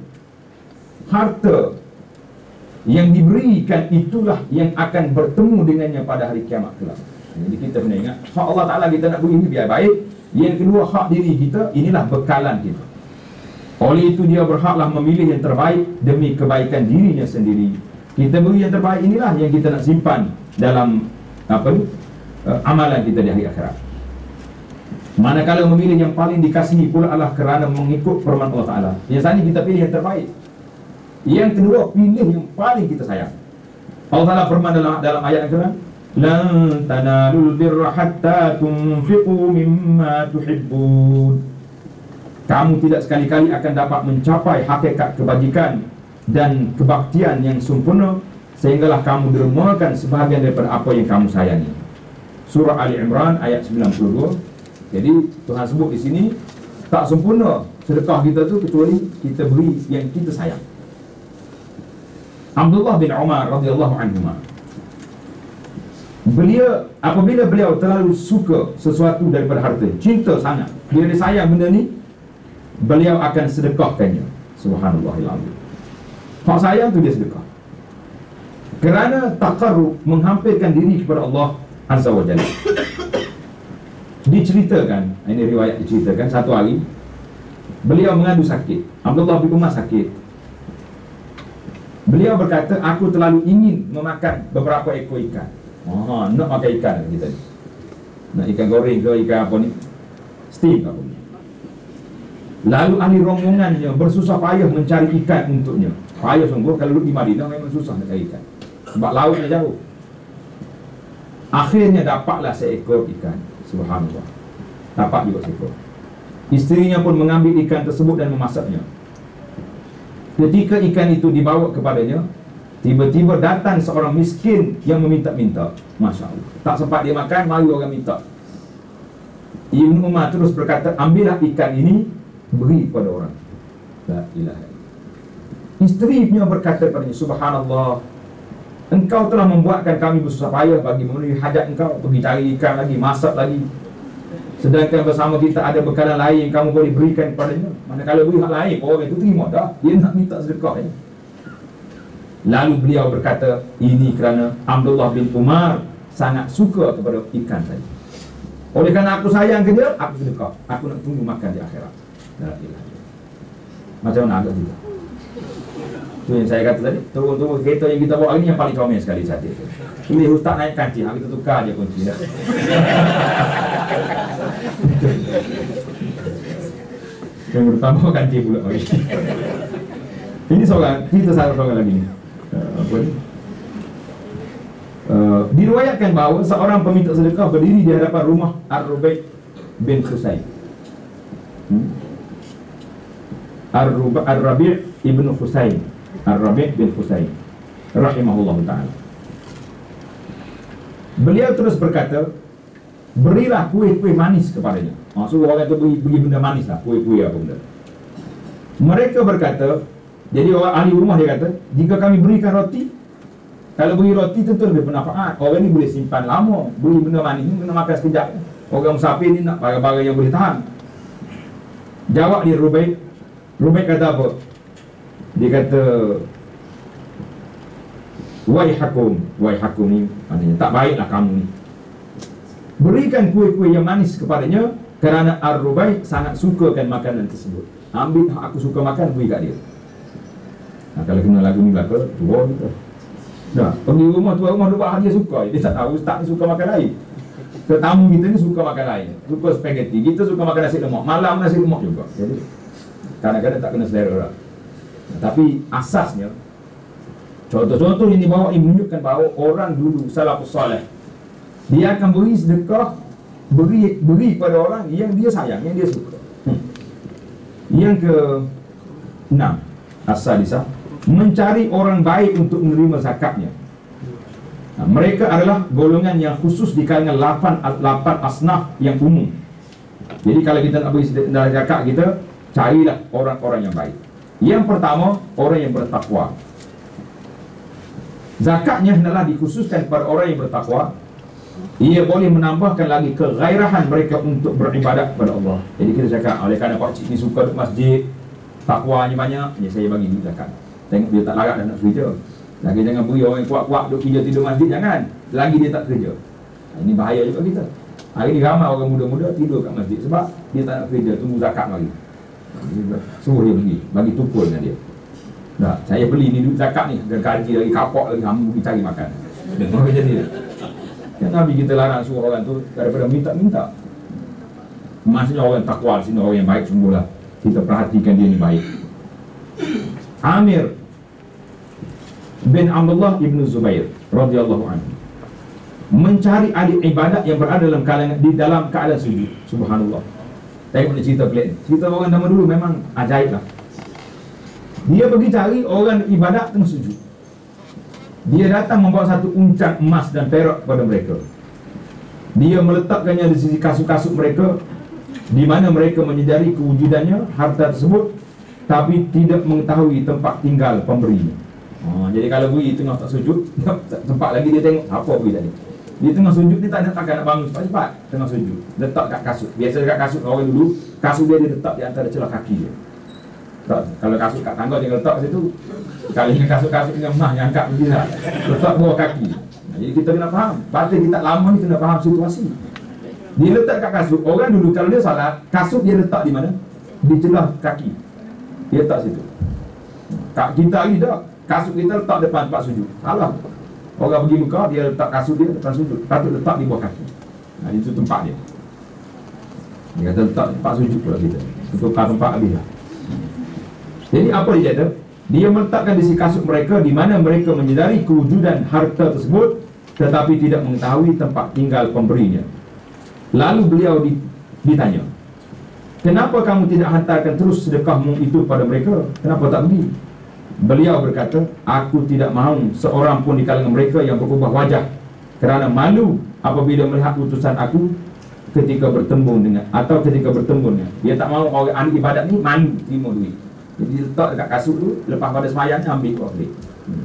Harta yang diberikan itulah yang akan bertemu dengannya pada hari kiamat kelak. Jadi kita kena ingat, hak Allah Ta'ala kita nak beri ini biar baik. Yang kedua, hak diri kita, inilah bekalan kita. Oleh itu dia berhaklah memilih yang terbaik demi kebaikan dirinya sendiri. Kita beri yang terbaik inilah yang kita nak simpan dalam apa ni, uh, amalan kita di hari akhirat. Manakala memilih yang paling dikasihi pula adalah kerana mengikut firman Allah Ta'ala. Yang tadi kita pilih yang terbaik. Yang kedua, pilih yang paling kita sayang. Allah Ta'ala firman dalam, dalam ayat yang kedua, lan tanalul birra hatta tunfiqu mimma tuhibbun. Kamu tidak sekali-kali akan dapat mencapai hakikat kebajikan dan kebaktian yang sempurna sehinggalah kamu dermakan sebahagian daripada apa yang kamu sayangi. Surah Ali Imran ayat sembilan puluh dua. Jadi Tuhan sebut di sini, tak sempurna sedekah kita tu kecuali kita beri yang kita sayang. Abdullah bin Umar radhiyallahu anhu, beliau apabila beliau terlalu suka sesuatu daripada harta, cinta sangat, dia sayang benda ni, beliau akan sedekahkannya. Subhanallahil azim. Hak sayang tu dia sedekah. Kerana taqarrub, menghampirkan diri kepada Allah Azza wa Jalla. Diceritakan, ini riwayat diceritakan, satu hari beliau mengadu sakit. Abdullah bin Umar sakit. Beliau berkata, aku terlalu ingin memakan beberapa ekor ikan. Oh, nak makan ikan kita ni. Nak ikan goreng ke ikan apa ni, steam apa ni. Lalu ahli rombongannya bersusah payah mencari ikan untuknya. Payah sungguh, kalau duduk di Madinah memang susah nak cari ikan, sebab lautnya jauh. Akhirnya dapatlah seekor ikan. Subhanallah, dapat juga seekor. Isterinya pun mengambil ikan tersebut dan memasaknya. Ketika ikan itu dibawa kepadanya, tiba-tiba datang seorang miskin yang meminta-minta. Masya Allah, tak sempat dia makan, mari orang minta. Ibn Umar terus berkata, ambillah ikan ini, beri kepada orang. La ilaha illallah. Isterinya berkata kepadanya, subhanallah, engkau telah membuatkan kami bersusah payah bagi memenuhi hajat engkau, pergi cari ikan lagi, masak lagi, sedangkan bersama kita ada bekalan lain yang kamu boleh berikan kepadanya. Manakala beri hak lain, orang itu terima dah, dia nak minta sedekah ya. Lalu beliau berkata, ini kerana Abdullah bin Umar sangat suka kepada ikan tadi. Oleh kerana aku sayang ke dia, aku sedekah. Aku nak tunggu makan di akhirat. La ilaha illallah. Macam mana agak juga. Itu yang saya kata tadi, turun-turun kereta yang kita bawa ini yang paling comel sekali saja. Ini ustaz naik kancing, kita tukar je kunci dah. Yang pertama kancing pula lagi. Ini seorang, kita salah seorang lagi ni. Uh, apa ni? Uh, diriwayatkan bahawa seorang peminta sedekah berdiri di hadapan rumah Ar-Rubai' bin Husain. Hmm? Ar-Rabi' ibn Husain. Ar-Rabi' bin Husain rahimahullah ta'ala. Beliau terus berkata, berilah kuih-kuih manis kepadanya. Maksud orang itu beri, beri benda manis lah, kuih-kuih apa benda. Mereka berkata, jadi orang ahli rumah dia kata, jika kami berikan roti, kalau beri roti tentu lebih bermanfaat. Orang ni boleh simpan lama. Beri benda manis ni kena makan sekejap. Orang musafir ni nak barang-barang yang boleh tahan. Jawab dia Rubai'. Rubai' kata apa? Dia kata, Waihakum, waihakum ni maknanya tak baiklah kamu ni. Berikan kuih-kuih yang manis kepadanya, kerana Ar-Rubai sangat sukakan makanan tersebut. Ambil aku suka makan, beri kat dia. Nah, kalau kena lagu ni belaka, tua kita. Nah, pergi rumah tuan rumah dia buat dia suka. Dia tak tahu ustaz ni suka makan lain. Tetamu kita ni suka makan lain. Suka spaghetti, kita suka makan nasi lemak. Malam nasi lemak juga. Jadi kadang-kadang tak kena selera orang. Nah, tapi asasnya, contoh-contoh yang dibawa ini menunjukkan bahawa orang dulu salafus salih, dia akan beri sedekah, beri beri pada orang yang dia sayang, yang dia suka. Hmm. Yang ke enam, as-sadisah, mencari orang baik untuk menerima zakatnya. Nah, mereka adalah golongan yang khusus di kalangan lapan, lapan asnaf yang umum. Jadi kalau kita nak beri zakat, kita carilah orang-orang yang baik. Yang pertama, orang yang bertakwa. Zakatnya hendaklah dikhususkan kepada orang yang bertakwa. Ia boleh menambahkan lagi kegairahan mereka untuk beribadat kepada Allah. Jadi kita cakap, oleh kerana pak cik ni suka duduk masjid, takwanya banyak, ya saya bagi duit zakat. Tengok dia tak larat dah nak kerja. Lagi jangan beri orang yang kuat-kuat duduk kerja tidur masjid, jangan. Lagi dia tak kerja. Ini bahaya juga kita. Hari ni ramai orang muda-muda tidur kat masjid sebab dia tak nak kerja, tunggu zakat lagi. Suruh dia pergi, bagi tukul dengan dia. Nah, saya beli ni duit zakat ni, dan gaji lagi, kapok lagi, kamu pergi cari makan. Dengar macam ni. Yang Nabi kita larang suruh orang tu daripada minta-minta. Maksudnya orang takwa sini, orang yang baik sungguhlah. Kita perhatikan dia ni baik. Amir bin Abdullah ibn Zubair radhiyallahu anhu mencari ahli ibadat yang berada dalam kalangan di dalam keadaan sujud. Subhanallah. Tengok ni cerita pelik ni. Cerita orang zaman dulu memang ajaib lah. Dia pergi cari orang ibadat tengah sujud. Dia datang membawa satu uncak emas dan perak kepada mereka. Dia meletakkannya di sisi kasut-kasut mereka, di mana mereka menyedari kewujudannya harta tersebut, tapi tidak mengetahui tempat tinggal pemberinya. Ha, jadi kalau beri tengah tak sujud, tempat lagi dia tengok apa beri tadi. Dia tengah sujud, dia tak ada takkan nak bangun cepat-cepat. Tengah sujud, letak kat kasut. Biasa dekat kasut orang dulu, kasut dia dia letak di antara celah kaki dia. Tak, kalau kasut kat tangga dia letak situ. Kalau dengan kasut-kasut dengan mah yang angkat begini lah, letak bawah kaki. Nah, jadi kita kena faham. Baca kita lama ni kena faham situasi. Dia letak kat kasut. Orang dulu kalau dia salat, kasut dia letak di mana? Di celah kaki. Dia letak situ. Tak, kita lagi tak. Kasut kita letak depan tempat sujud. Salah. Orang pergi Mekah, dia letak kasut dia depan sujud. Patut letak di bawah kaki. Nah, itu tempat dia. Dia kata letak tempat sujud pula kita. Untuk tempat habis lah. Jadi apa dia kata? Dia meletakkan di sisi kasut mereka, di mana mereka menyedari kewujudan harta tersebut, tetapi tidak mengetahui tempat tinggal pemberinya. Lalu beliau ditanya, kenapa kamu tidak hantarkan terus sedekahmu itu pada mereka? Kenapa tak pergi? Beliau berkata, aku tidak mahu seorang pun di kalangan mereka yang berubah wajah kerana malu apabila melihat utusan aku ketika bertembung dengan, atau ketika bertembung dengan. Dia tak mahu orang ahli ibadat ni malu terima duit. Jadi letak dekat kasut tu, lepas pada semayang ambil kau balik. hmm.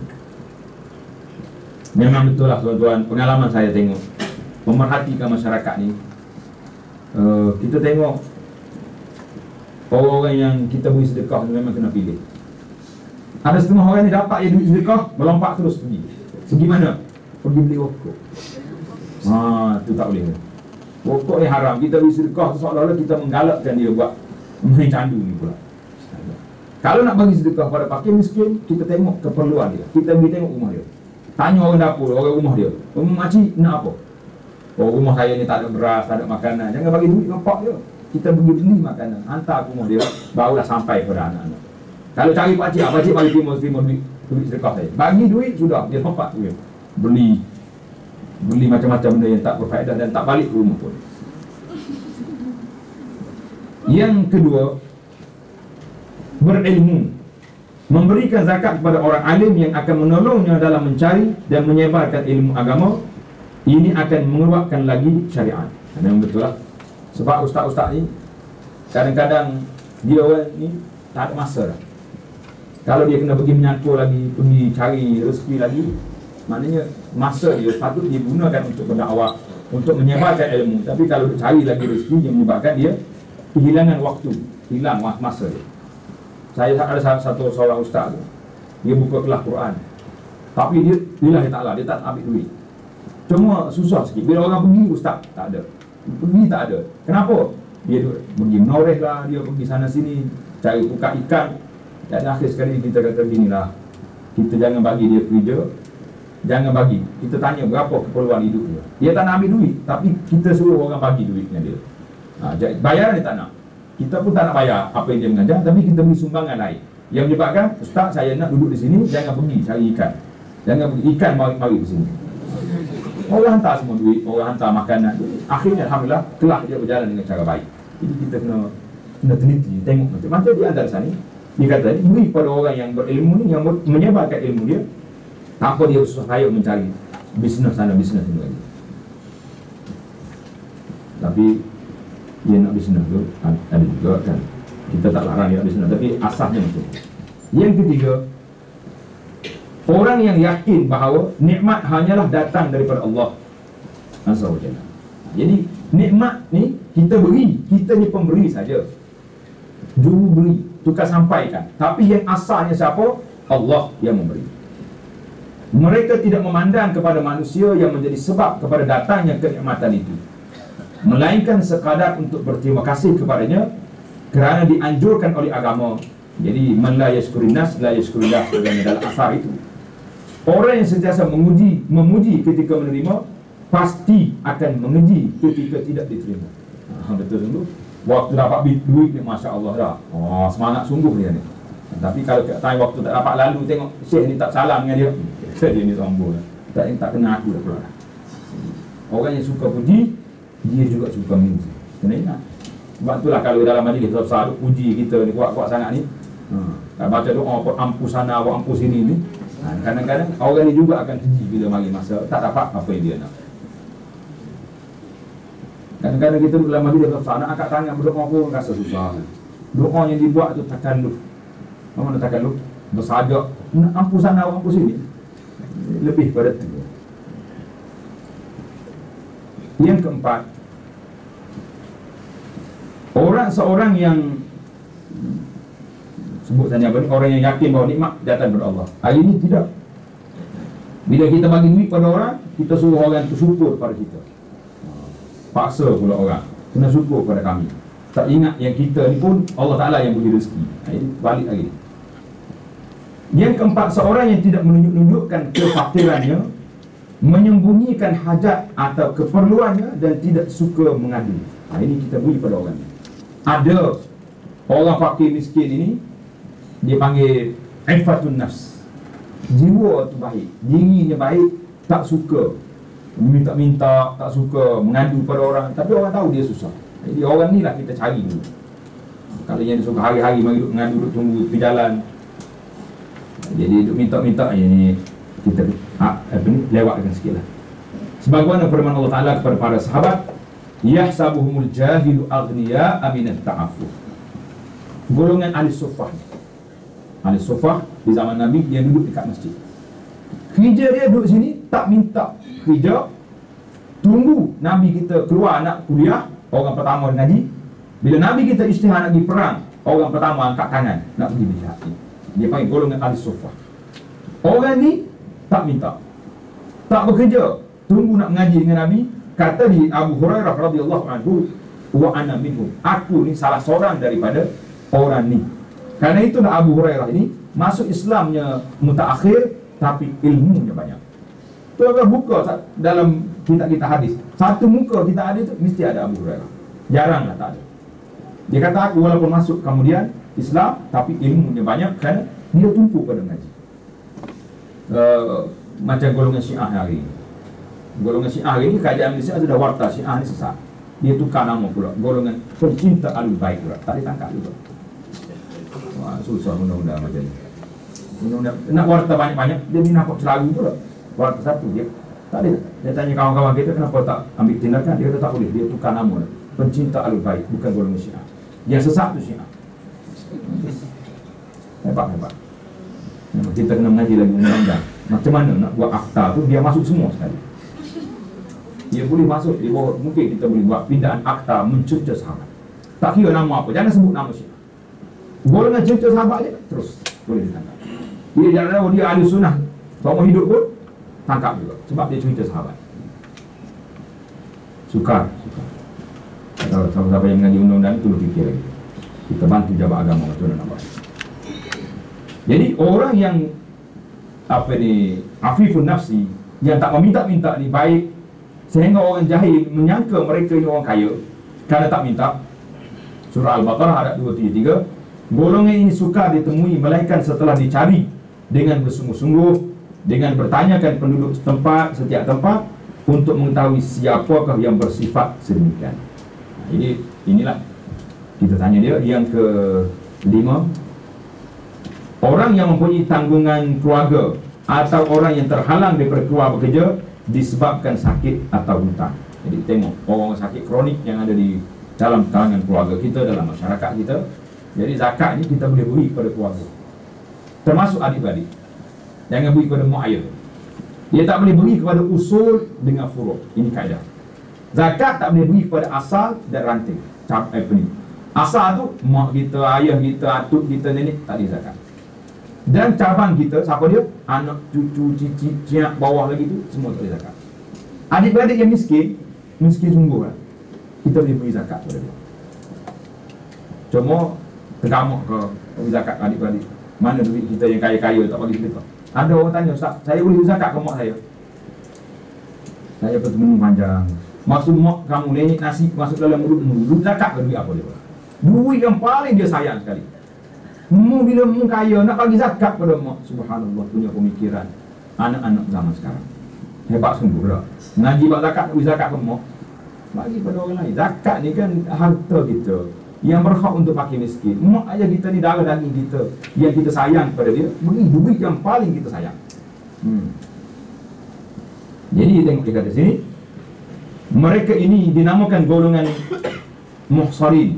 Memang betul lah tuan-tuan, pengalaman saya tengok, memerhatikan masyarakat ni, uh, kita tengok orang-orang yang kita beri sedekah tu memang kena pilih. Ada setengah orang ni dapat dia duit sedekah, melompat terus pergi. Pergi mana? Pergi beli rokok. Haa, tu tak boleh. Rokok ni haram. Kita beri sedekah tu seolah-olah kita menggalakkan dia buat main candu ni pula. Kalau nak bagi sedekah pada fakir miskin, kita tengok keperluan dia. Kita pergi tengok rumah dia. Tanya orang dapur, orang rumah dia. Rumah makcik nak apa? Oh, rumah saya ni tak ada beras, tak ada makanan. Jangan bagi duit nampak dia. Kita pergi beli makanan, hantar ke rumah dia, barulah sampai kepada anak-anak. Kalau cari pakcik, pakcik bagi terima, terima duit, duit sedekah saya. Bagi duit, sudah, dia nampak tu. Beli Beli macam-macam benda yang tak berfaedah dan tak balik ke rumah pun. Yang kedua, berilmu. Memberikan zakat kepada orang alim yang akan menolongnya dalam mencari dan menyebarkan ilmu agama. Ini akan mengeluarkan lagi syariat. Memang betul lah. Sebab ustaz-ustaz ni kadang-kadang dia orang ni tak ada masa dah. Kalau dia kena pergi menyangkul lagi, pergi cari rezeki lagi, maknanya masa dia patut digunakan untuk berdakwah, untuk menyebarkan ilmu. Tapi kalau dia cari lagi rezeki yang menyebabkan dia kehilangan waktu, hilang masa dia. Saya ada satu seorang ustaz tu, dia buka kelas Quran. Tapi dia, lillahi ta'ala, dia tak ambil duit. Cuma susah sikit. Bila orang pergi, ustaz, tak ada. Pergi tak ada. Kenapa? Dia pergi menoreh lah, dia pergi sana sini, cari tukar ikan. Dan akhir sekali kita kata beginilah, kita jangan bagi dia kerja, jangan bagi. Kita tanya berapa keperluan hidup dia. Dia tak nak ambil duit, tapi kita suruh orang bagi duitnya dia. Ha, bayar dia tak nak. Kita pun tak nak bayar apa yang dia mengajar, tapi kita beri sumbangan lain. Yang menyebabkan, ustaz saya nak duduk di sini, jangan pergi cari ikan. Jangan pergi ikan mari-mari ke sini. Orang hantar semua duit, orang hantar makanan. Akhirnya alhamdulillah telah dia berjalan dengan cara baik. Jadi kita kena kena teliti, tengok macam-macam di antara sana. Dia kata ni beri pada orang yang berilmu ni, yang menyebarkan ilmu dia, tanpa dia susah payah mencari bisnes sana bisnes sini lagi. Tapi dia nak bisnes tu ada juga kan. Kita tak larang dia nak bisnes, tapi asasnya itu. Yang ketiga, orang yang yakin bahawa nikmat hanyalah datang daripada Allah Azza wa Jalla. Jadi nikmat ni kita beri, kita ni pemberi saja, juru beri, tukar sampaikan. Tapi yang asalnya siapa? Allah yang memberi. Mereka tidak memandang kepada manusia yang menjadi sebab kepada datangnya kenikmatan itu, melainkan sekadar untuk berterima kasih kepadanya kerana dianjurkan oleh agama. Jadi man la yashkurin nas la yashkurillah, dalam asar itu. Orang yang sentiasa menguji, memuji ketika menerima, pasti akan mengeji ketika tidak diterima. Ha, betul sungguh. Waktu dapat duit ni, Masya Allah dah. Oh, semangat sungguh dia ni. Tapi kalau time waktu tak dapat, lalu tengok Syekh ni tak salam dengan dia, dia ni sombong. Tak, tak kena aku dah pula. Orang yang suka puji, dia juga suka memuji. Kena ingat. Sebab itulah kalau dalam majlis kita selalu puji kita ni, kuat-kuat sangat ni. Ha, baca doa, ampun sana, ampun sini ni. Ha, kadang-kadang orang ni juga akan keji bila mari masa tak dapat apa yang dia nak. Kadang-kadang kita duduk dalam majlis kita nak angkat tangan berdoa pun rasa susah. Doa yang dibuat tu takalluf. Apa mana takalluf? Bersajak, ampun sana, ampun sini. Lebih pada tu. Yang keempat, orang seorang yang sebut tanya apa ni, orang yang yakin bahawa nikmat datang daripada Allah. Hari ini tidak. Bila kita bagi duit pada orang, kita suruh orang itu syukur pada kita. Paksa pula orang, kena syukur pada kami. Tak ingat yang kita ni pun Allah Ta'ala yang beri rezeki. Ini balik lagi. Yang keempat, seorang yang tidak menunjuk-nunjukkan kefakirannya, menyembunyikan hajat atau keperluannya dan tidak suka mengadu. Nah, ini kita beri pada orang. Ada orang fakir miskin ini, dia panggil ifatun nafs. Jiwa tu baik, dirinya baik, tak suka minta-minta, tak suka mengadu pada orang. Tapi orang tahu dia susah. Jadi orang ni lah kita cari dulu. Kalau yang dia suka hari-hari mari duduk mengadu, duduk tunggu di jalan, jadi duduk minta-minta, ini kita ha, apa ni, lewatkan sikit lah. Sebagaimana firman Allah Ta'ala kepada para sahabat, yahsabuhumul jahilu aghniya aminat ta'afuf. Golongan ahli sufah, ahli sufah di zaman Nabi yang duduk dekat masjid. Kerja dia duduk sini, tak minta kerja, tunggu Nabi kita keluar nak kuliah, orang pertama ngaji. Bila Nabi kita istihad nak pergi perang, orang pertama angkat tangan nak pergi berjihad. Dia panggil golongan ahli sufah. Orang ni tak minta, tak bekerja, tunggu nak mengaji dengan Nabi. Kata di Abu Hurairah radhiyallahu anhu, wa ana minhum, aku ni salah seorang daripada orang ni. Karena itulah Abu Hurairah ini masuk Islamnya mutaakhir, tapi ilmunya banyak. Tu kalau buka dalam kitab-kitab hadis, satu muka kitab hadis tu mesti ada Abu Hurairah. Jaranglah tak ada. Dia kata aku walaupun masuk kemudian Islam, tapi ilmunya banyak kerana dia tumpu pada mengaji. Uh, macam golongan Syiah hari ini. Golongan Syiah hari ini, kerajaan Malaysia sudah warta Syiah ni sesat. Dia tukar nama pula, golongan pencinta alul bait pula. Tak ditangkap juga. Wah, susah undang-undang macam ni. Undang-undang nak warta banyak-banyak, dia ni nampak selalu pula. Warta satu dia. Tak ada. Dia tanya kawan-kawan kita kenapa tak ambil tindakan, dia kata tak boleh. Dia tukar nama. Pencinta alul bait, bukan golongan Syiah. Yang sesat tu Syiah. Hebat-hebat. Kita kena mengaji lagi undang-undang. Macam mana nak buat akta tu biar masuk semua sekali. Dia boleh masuk, dia boleh, mungkin kita boleh buat pindaan akta mencerca sahabat. Tak kira nama apa, jangan sebut nama Syiah. Golongan cerca sahabat je, terus boleh ditangkap. Dia jangan tahu dia ahli sunnah Seumur hidup pun tangkap juga. Sebab dia cerita sahabat. Sukar. Sukar. Kalau siapa-siapa yang mengaji undang-undang itu berfikir lagi. Kita bantu jabat agama macam mana nak buat. Jadi orang yang apa ni, afifun nafsi, yang tak meminta-minta ni baik, sehingga orang jahil menyangka mereka ini orang kaya kerana tak minta. Surah Al-Baqarah ayat dua tiga tiga, golongan ini sukar ditemui melainkan setelah dicari dengan bersungguh-sungguh, dengan bertanyakan penduduk setempat, setiap tempat, untuk mengetahui siapakah yang bersifat sedemikian. Jadi inilah kita tanya dia. Yang kelima, orang yang mempunyai tanggungan keluarga atau orang yang terhalang daripada keluar bekerja disebabkan sakit atau hutang. Jadi tengok orang sakit kronik yang ada di dalam kalangan keluarga kita, dalam masyarakat kita. Jadi zakat ni kita boleh beri kepada keluarga, termasuk adik-beradik. Jangan beri kepada mak ayah. Dia tak boleh beri kepada usul dengan furu'. Ini kaedah. Zakat tak boleh beri kepada asal dan ranting. Cap apa ni? Asal tu mak kita, ayah kita, atuk kita, nenek, tak ada zakat. Dan cabang kita, siapa dia? Anak, cucu, cicit, ciak, bawah lagi tu, semua tak ada zakat. Adik-beradik yang miskin, miskin sungguh lah, kita boleh beri zakat kepada dia. Cuma tergamak ke beri zakat adik-beradik. Mana duit kita yang kaya-kaya tak bagi kita. Ada orang tanya, Ustaz, saya boleh beri zakat ke mak saya? Saya bertemu panjang. Maksud mak kamu lenyek nasi masuk dalam mulutmu, duit zakat ke duit apa dia? Duit yang paling dia sayang sekali. Mu bila mu kaya nak bagi zakat pada mak, subhanallah, punya pemikiran anak-anak zaman sekarang. Hebat sungguh lah. Ngaji bak zakat, bagi zakat ke mak, bagi pada orang lain. Zakat ni kan harta kita yang berhak untuk pakai miskin. Mak ayah kita ni darah daging kita yang kita sayang pada dia, beri duit yang paling kita sayang. hmm. Jadi tengok dia kata sini, mereka ini dinamakan golongan muhsarin.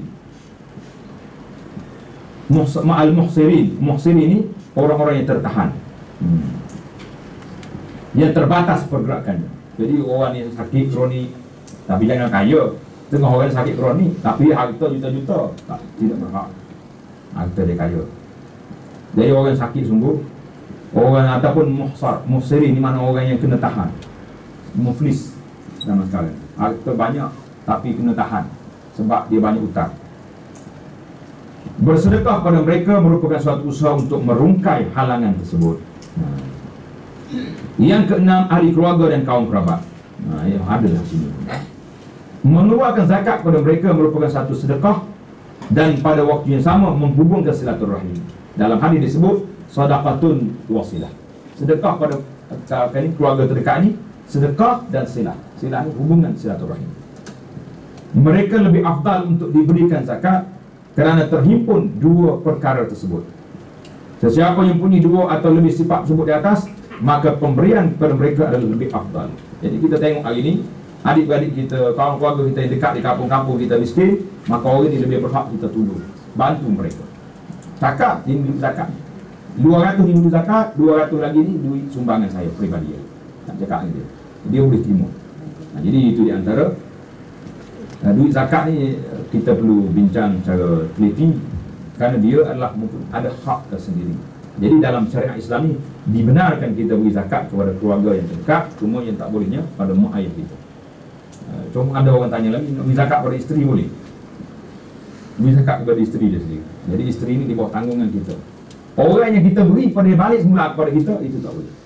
Ma'al muhsirin. Muhsirin ini orang-orang yang tertahan, hmm. yang terbatas pergerakannya. Jadi orang yang sakit kronik, tapi jangan kaya. Tengah orang yang sakit kronik tapi harta juta-juta, tak, tidak berhak harta dia kaya. Jadi orang yang sakit sungguh, orang ataupun muhsar, muhsirin ni mana orang yang kena tahan, muflis zaman sekarang. Harta banyak tapi kena tahan sebab dia banyak hutang. Bersedekah pada mereka merupakan suatu usaha untuk merungkai halangan tersebut. Nah. Yang keenam, ahli keluarga dan kaum kerabat. Nah, yang ada di sini. Mengeluarkan zakat pada mereka merupakan satu sedekah dan pada waktu yang sama menghubungkan silaturahim. Dalam hadis disebut sedekatun wasilah. Sedekah pada ini keluarga terdekat ini, sedekah dan silah. Silah ini hubungan silaturahim. Mereka lebih afdal untuk diberikan zakat kerana terhimpun dua perkara tersebut. Sesiapa yang punya dua atau lebih sifat tersebut di atas, maka pemberian kepada mereka adalah lebih afdal. Jadi kita tengok hari ini, adik-beradik kita, kawan keluarga kita yang dekat di kampung-kampung kita miskin, maka orang ini lebih berhak kita tolong, bantu mereka. Zakat, ini zakat dua ratus ribu zakat, dua ratus lagi ni duit sumbangan saya peribadi. Tak cakap dia, dia boleh terima. Nah, jadi itu di antara nah, duit zakat ni kita perlu bincang secara teliti, kerana dia adalah ada hak tersendiri. Jadi dalam syariat Islam ni dibenarkan kita beri zakat kepada keluarga yang terdekat, cuma yang tak bolehnya pada mak ayah kita. Cuma ada orang tanya lagi, beri zakat pada isteri boleh? Beri zakat kepada isteri dia sendiri. Jadi isteri ni di bawah tanggungan kita. Orang yang kita beri pada balik semula kepada kita, itu tak boleh.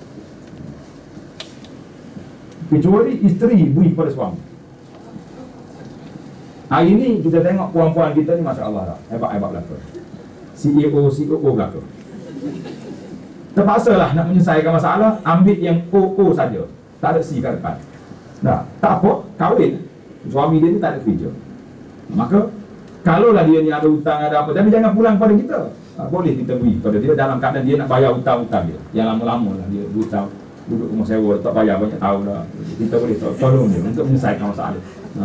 Kecuali isteri beri kepada suami. Hari ni kita tengok puan-puan kita ni, Masya Allah lah, hebat-hebat belaka. C E O, C O O belaka. Terpaksalah nak menyelesaikan masalah, ambil yang O O saja, tak ada C kat depan. Dah, tak apa, kahwin. Suami dia ni tak ada kerja. Maka kalaulah dia ni ada hutang, ada apa, tapi jangan pulang pada kita. Tak boleh kita beri pada dia dalam keadaan dia nak bayar hutang-hutang dia yang lama-lama lah. Dia hutang, duduk rumah sewa, tak bayar banyak tahun dah. Kita boleh tolong dia untuk menyelesaikan masalah. Ha.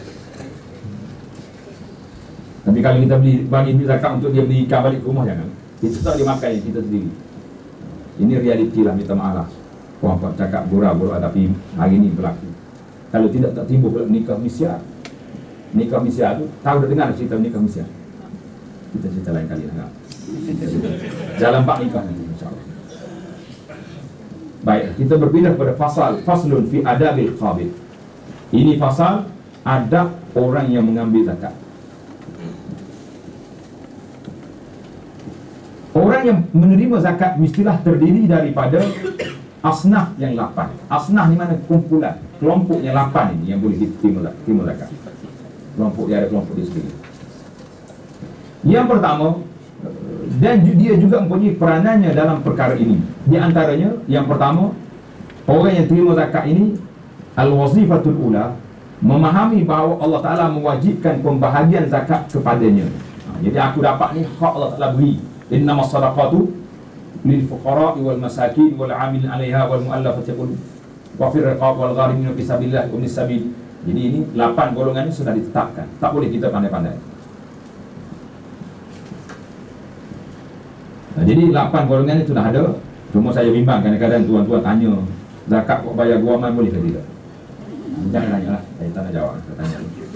Tapi kalau kita beli, bagi duit zakat untuk dia beli ikan balik ke rumah, jangan. Kita tak boleh makan yang kita sendiri. Ini realiti lah, minta maaf lah. Puan-puan cakap gurau-gurau, tapi hari ini berlaku. Kalau tidak, tak timbul pula nikah misyar. Nikah misyar tu, tahu dah dengar cerita nikah misyar? Kita cerita lain kali lah. Jalan bak nikah nanti, insyaAllah. Baik, kita berpindah pada fasal faslun fi adabil qabid. Ini fasal adab orang yang mengambil zakat. Orang yang menerima zakat mestilah terdiri daripada asnaf yang lapan. Asnaf ni mana? Kumpulan, kelompok yang lapan ini yang boleh diterima zakat. Kelompok dia ada kelompok dia sendiri. Yang pertama, dan dia juga mempunyai peranannya dalam perkara ini. Di antaranya, yang pertama, orang yang terima zakat ini, al-wazifatul ula, memahami bahawa Allah Ta'ala mewajibkan pembahagian zakat kepadanya. Ha, jadi aku dapat ni hak Allah Ta'ala beri. Innamas sadaqatu lil fuqara'i wal masakin wal 'amilin 'alaiha wal mu'allafati qulub wa fir riqab wal gharimin fi sabilillah wa ibnis sabil. Jadi ini lapan golongan ini sudah ditetapkan. Tak boleh kita pandai-pandai. Nah, jadi lapan golongan ini sudah ada. Cuma saya bimbang kadang-kadang tuan-tuan tanya, zakat kok bayar guaman boleh ke tidak? Jangan tanya lah, saya tak nak jawab. Saya tanya.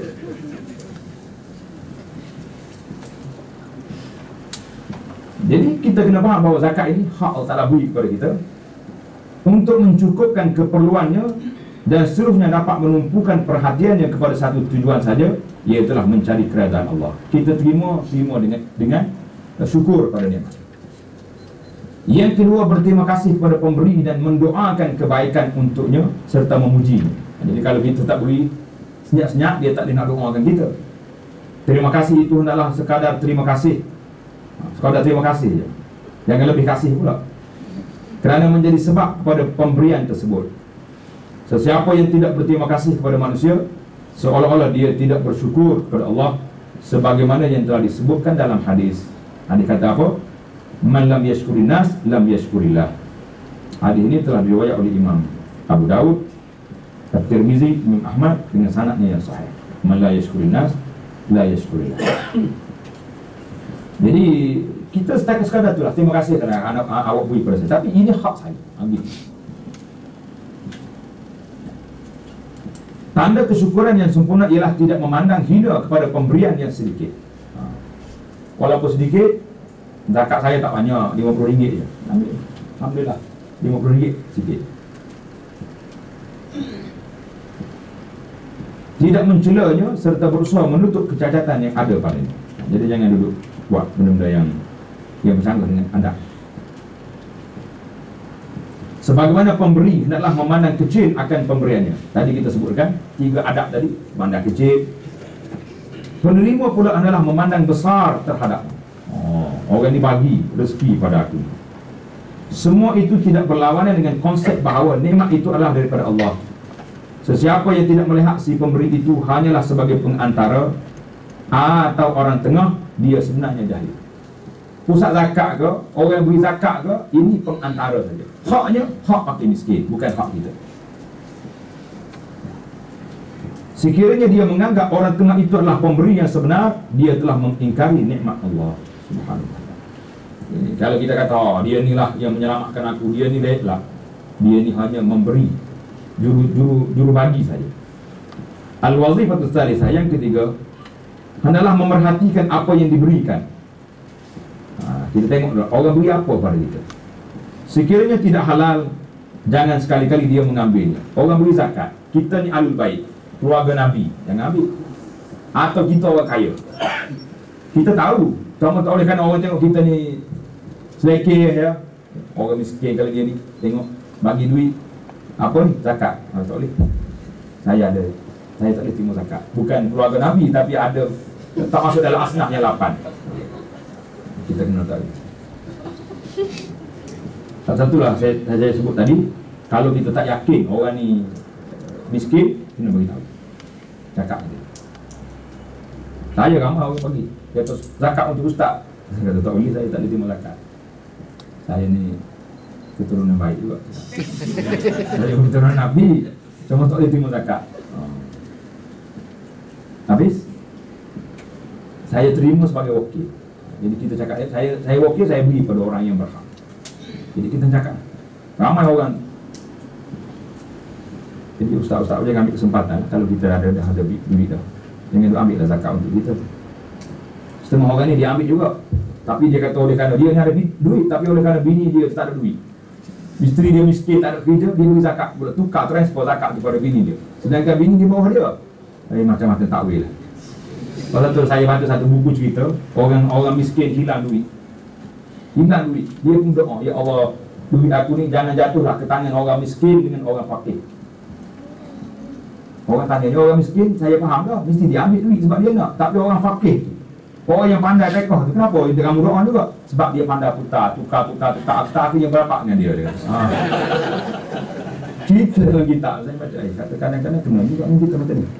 Jadi kita kena faham bahawa zakat ini hak Allah Ta'ala beri kepada kita untuk mencukupkan keperluannya dan seterusnya dapat menumpukan perhatiannya kepada satu tujuan saja, iaitulah mencari keredaan Allah. Kita terima, terima dengan dengan syukur pada nikmat. Yang kedua, berterima kasih kepada pemberi dan mendoakan kebaikan untuknya serta memujinya. Jadi kalau kita tak beri senyap-senyap, dia tak boleh nak doakan kita. Terima kasih itu hendaklah sekadar terima kasih, sekadar terima kasih je, jangan lebih kasih pula, kerana menjadi sebab kepada pemberian tersebut. Sesiapa yang tidak berterima kasih kepada manusia, seolah-olah dia tidak bersyukur kepada Allah, sebagaimana yang telah disebutkan dalam hadis. Hadis kata apa? Man lam yashkurin nas lam yashkurillah. Hadis ini telah diriwayat oleh Imam Abu Daud, At-Tirmizi, Imam Ahmad dengan sanadnya yang sahih. Man la yashkurin nas la yashkurillah. Jadi kita setakat sekadar itulah, terima kasih kerana anak awak beri pada saya, tapi ini hak saya, ambil. Tanda kesyukuran yang sempurna ialah tidak memandang hina kepada pemberian yang sedikit. ha. Walaupun sedikit, zakat saya tak banyak, lima puluh ringgit je, ambil. Alhamdulillah, lima puluh ringgit sikit. Tidak mencelanya serta berusaha menutup kecacatan yang ada padanya. Jadi jangan duduk buat benda-benda yang yang bersangkut dengan anda. Sebagaimana pemberi hendaklah memandang kecil akan pemberiannya. Tadi kita sebutkan tiga adab tadi, memandang kecil. Penerima pula adalah memandang besar terhadap, oh, orang ini bagi rezeki pada aku. Semua itu tidak berlawanan dengan konsep bahawa nikmat itu adalah daripada Allah. Sesiapa yang tidak melihat si pemberi itu hanyalah sebagai pengantara atau orang tengah, dia sebenarnya jahil. Pusat zakat ke, orang yang beri zakat ke, ini pengantara saja. Haknya hak fakir miskin, bukan hak kita. Sekiranya dia menganggap orang tengah itu adalah pemberi yang sebenar, dia telah mengingkari nikmat Allah Subhanahu wa taala. Kalau kita kata, oh, dia inilah yang menyelamatkan aku, dia ni baiklah, dia ni hanya memberi, juru juru juru bagi saja. Al-wazifatus tsalitsah, yang ketiga, hendaklah memerhatikan apa yang diberikan. Ha, kita tengok orang beri apa pada kita. Sekiranya tidak halal, jangan sekali-kali dia mengambilnya. Orang beri zakat, kita ni alul baik, keluarga Nabi, jangan ambil. Atau kita orang kaya, kita tahu, kamu tak boleh kan orang tengok kita ni selekeh ya. Orang miskin kalau dia ni tengok bagi duit apa ni, zakat, ha, tak boleh. Saya ada, saya tak boleh terima zakat. Bukan keluarga Nabi, tapi ada, tak masuk dalam asnaf yang lapan. Kita kena tahu. Satu-satulah saya, saya sebut tadi, kalau kita tak yakin orang ni miskin, kena beritahu, cakap nanti. Saya ramai orang bagi, dia kata zakat untuk ustaz. Saya kata tak boleh, saya tak boleh terima zakat. Saya ni keturunan baik juga. Saya keturunan Nabi, cuma tak boleh terima zakat. Habis saya terima sebagai wakil. Jadi kita cakap, saya saya wakil, saya beri pada orang yang berhak. Jadi kita cakap, ramai orang. Jadi ustaz-ustaz boleh ambil kesempatan, kalau kita ada dah ada duit dah, jangan tu ambil dah zakat untuk kita. Setengah orang ni dia ambil juga, tapi dia kata oleh kerana dia ni ada duit, tapi oleh kerana bini dia tak ada duit, Isteri dia miskin, tak ada kerja, dia beri zakat pula, tukar transfer zakat kepada bini dia. Sedangkan bini di bawah dia. Eh, macam-macam takwil lah. Pasal tu saya baca satu buku cerita, orang orang miskin hilang duit. Hilang duit. Dia pun doa, ya Allah, duit aku ni jangan jatuhlah ke tangan orang miskin dengan orang fakir. Orang tanya, ni orang miskin, saya faham dah, mesti dia ambil duit sebab dia nak. Tapi orang fakir, orang yang pandai rekoh tu, kenapa dia kamu doa juga? Sebab dia pandai putar, tukar, tukar, tukar, tukar, akhirnya berapa dengan dia, dia kata. Ha. Kita kita, saya baca, eh, kata kadang-kadang kena juga ni kita macam ni.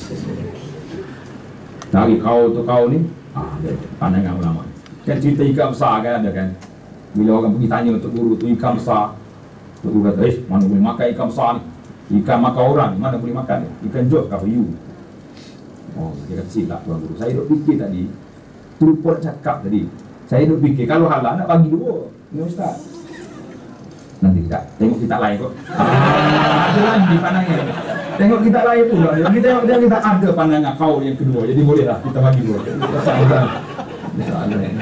Dari kau tu kau ni, ah, dia pandangan ulama. Kan cerita ikan besar kan ada kan. Bila orang pergi tanya untuk guru tu ikan besar, tu guru kata, eh, mana boleh makan ikan besar ni? Ikan makan orang, mana boleh makan ni? Ikan jod kah you? Oh, dia kata silap tuan guru. Saya duk fikir tadi, terlupa cakap tadi. Saya duk fikir, kalau halal nak bagi dua. Ni Ustaz. Nanti tak, tengok kita lain kot. Ah, ada lagi pandangan. Tengok kita lain pula. Kita tengok dia kita ada pandangan kau yang kedua. Jadi bolehlah kita bagi dua. Soalan. Soalan.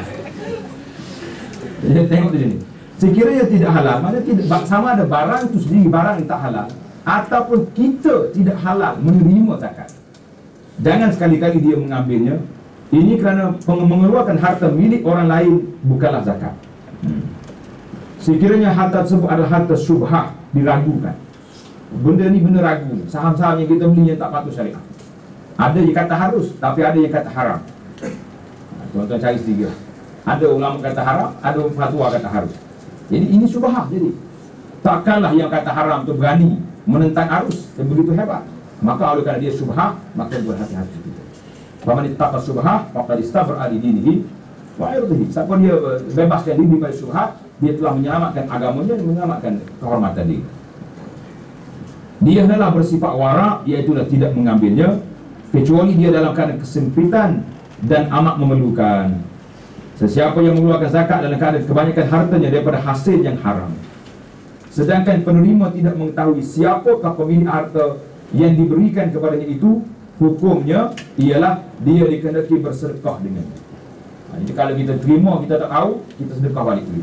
Jadi tengok di sini. Sekiranya tidak halal, mana tidak sama ada barang itu sendiri barang yang tak halal ataupun kita tidak halal menerima zakat. Jangan sekali-kali dia mengambilnya. Ini kerana mengeluarkan harta milik orang lain bukanlah zakat. Hmm. Sekiranya harta tersebut adalah harta syubhah, diragukan. Benda ni benda ragu. Saham-saham yang kita beli yang tak patut syariah. Ada yang kata harus, tapi ada yang kata haram. Tuan-tuan cari setiga. Ada ulama kata haram, ada fatwa kata harus. Jadi ini syubhah jadi. Takkanlah yang kata haram tu berani menentang arus yang begitu hebat. Maka oleh kerana dia syubhah, maka berhati-hati kita. Faman ittaqa syubhah faqad istabra li dinihi wa irdihi. Siapa dia bebaskan diri daripada syubhat, dia telah menyelamatkan agamanya dan menyelamatkan kehormatan dia. Dia adalah bersifat wara', iaitu tidak mengambilnya kecuali dia dalam keadaan kesempitan dan amat memerlukan. Sesiapa yang mengeluarkan zakat dalam keadaan kebanyakan hartanya daripada hasil yang haram, sedangkan penerima tidak mengetahui siapakah pemilik harta yang diberikan kepadanya itu, hukumnya ialah dia dikehendaki bersedekah dengannya. Jadi kalau kita terima, kita tak tahu, kita sedekah balik duit.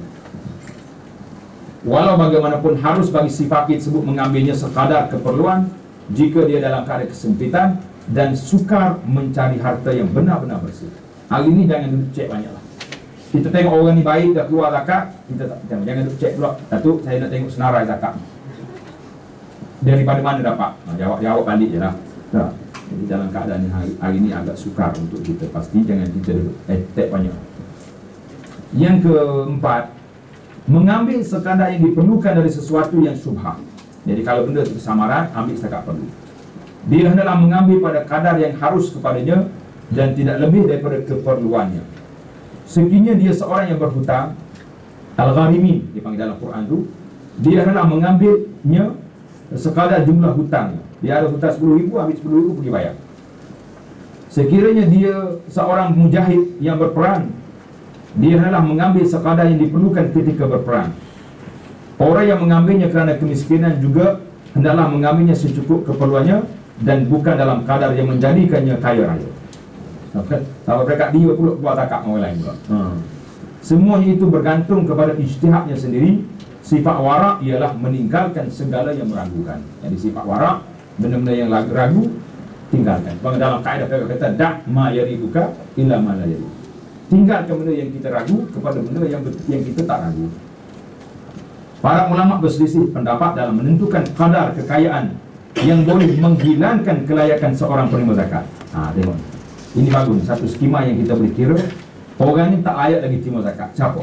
Walau bagaimanapun harus bagi si fakir tersebut mengambilnya sekadar keperluan jika dia dalam keadaan kesempitan dan sukar mencari harta yang benar-benar bersih. Hari ini jangan duduk cek banyaklah. Kita tengok orang ni baik dah keluar zakat, kita tak, jangan, jangan duduk cek pula. Datuk, saya nak tengok senarai zakat. Daripada mana dapat? Ha, jawab-jawab balik je lah. Tak. Jadi dalam keadaan hari, hari ini agak sukar untuk kita pasti, jangan kita duduk attack banyak. Yang keempat, mengambil sekadar yang diperlukan dari sesuatu yang syubhah. Jadi kalau benda itu kesamaran, ambil setakat perlu. Dia hendaklah mengambil pada kadar yang harus kepadanya dan tidak lebih daripada keperluannya. Sekiranya dia seorang yang berhutang, al-gharimin dipanggil dalam Quran itu, dia hendaklah mengambilnya sekadar jumlah hutang. Dia ada hutang sepuluh ribu, ambil sepuluh ribu pergi bayar. Sekiranya dia seorang mujahid yang berperang, dia hendaklah mengambil sekadar yang diperlukan ketika berperang. Orang yang mengambilnya kerana kemiskinan juga hendaklah mengambilnya secukup keperluannya dan bukan dalam kadar yang menjadikannya kaya raya. Kalau mereka dia pula buat zakat orang lain pula. Hmm. Semuanya itu bergantung kepada ijtihadnya sendiri. Sifat wara' ialah meninggalkan segala yang meragukan. Jadi sifat wara', benda-benda yang ragu, tinggalkan. Kalau dalam kaedah kata da' ma yaribuka illa ma la yarib. Tinggalkan benda yang kita ragu kepada benda yang yang kita tak ragu. Para ulama berselisih pendapat dalam menentukan kadar kekayaan yang boleh menghilangkan kelayakan seorang penerima zakat. Ha, tengok. Ini bagus, satu skema yang kita boleh kira. Orang ni tak layak lagi terima zakat. Siapa?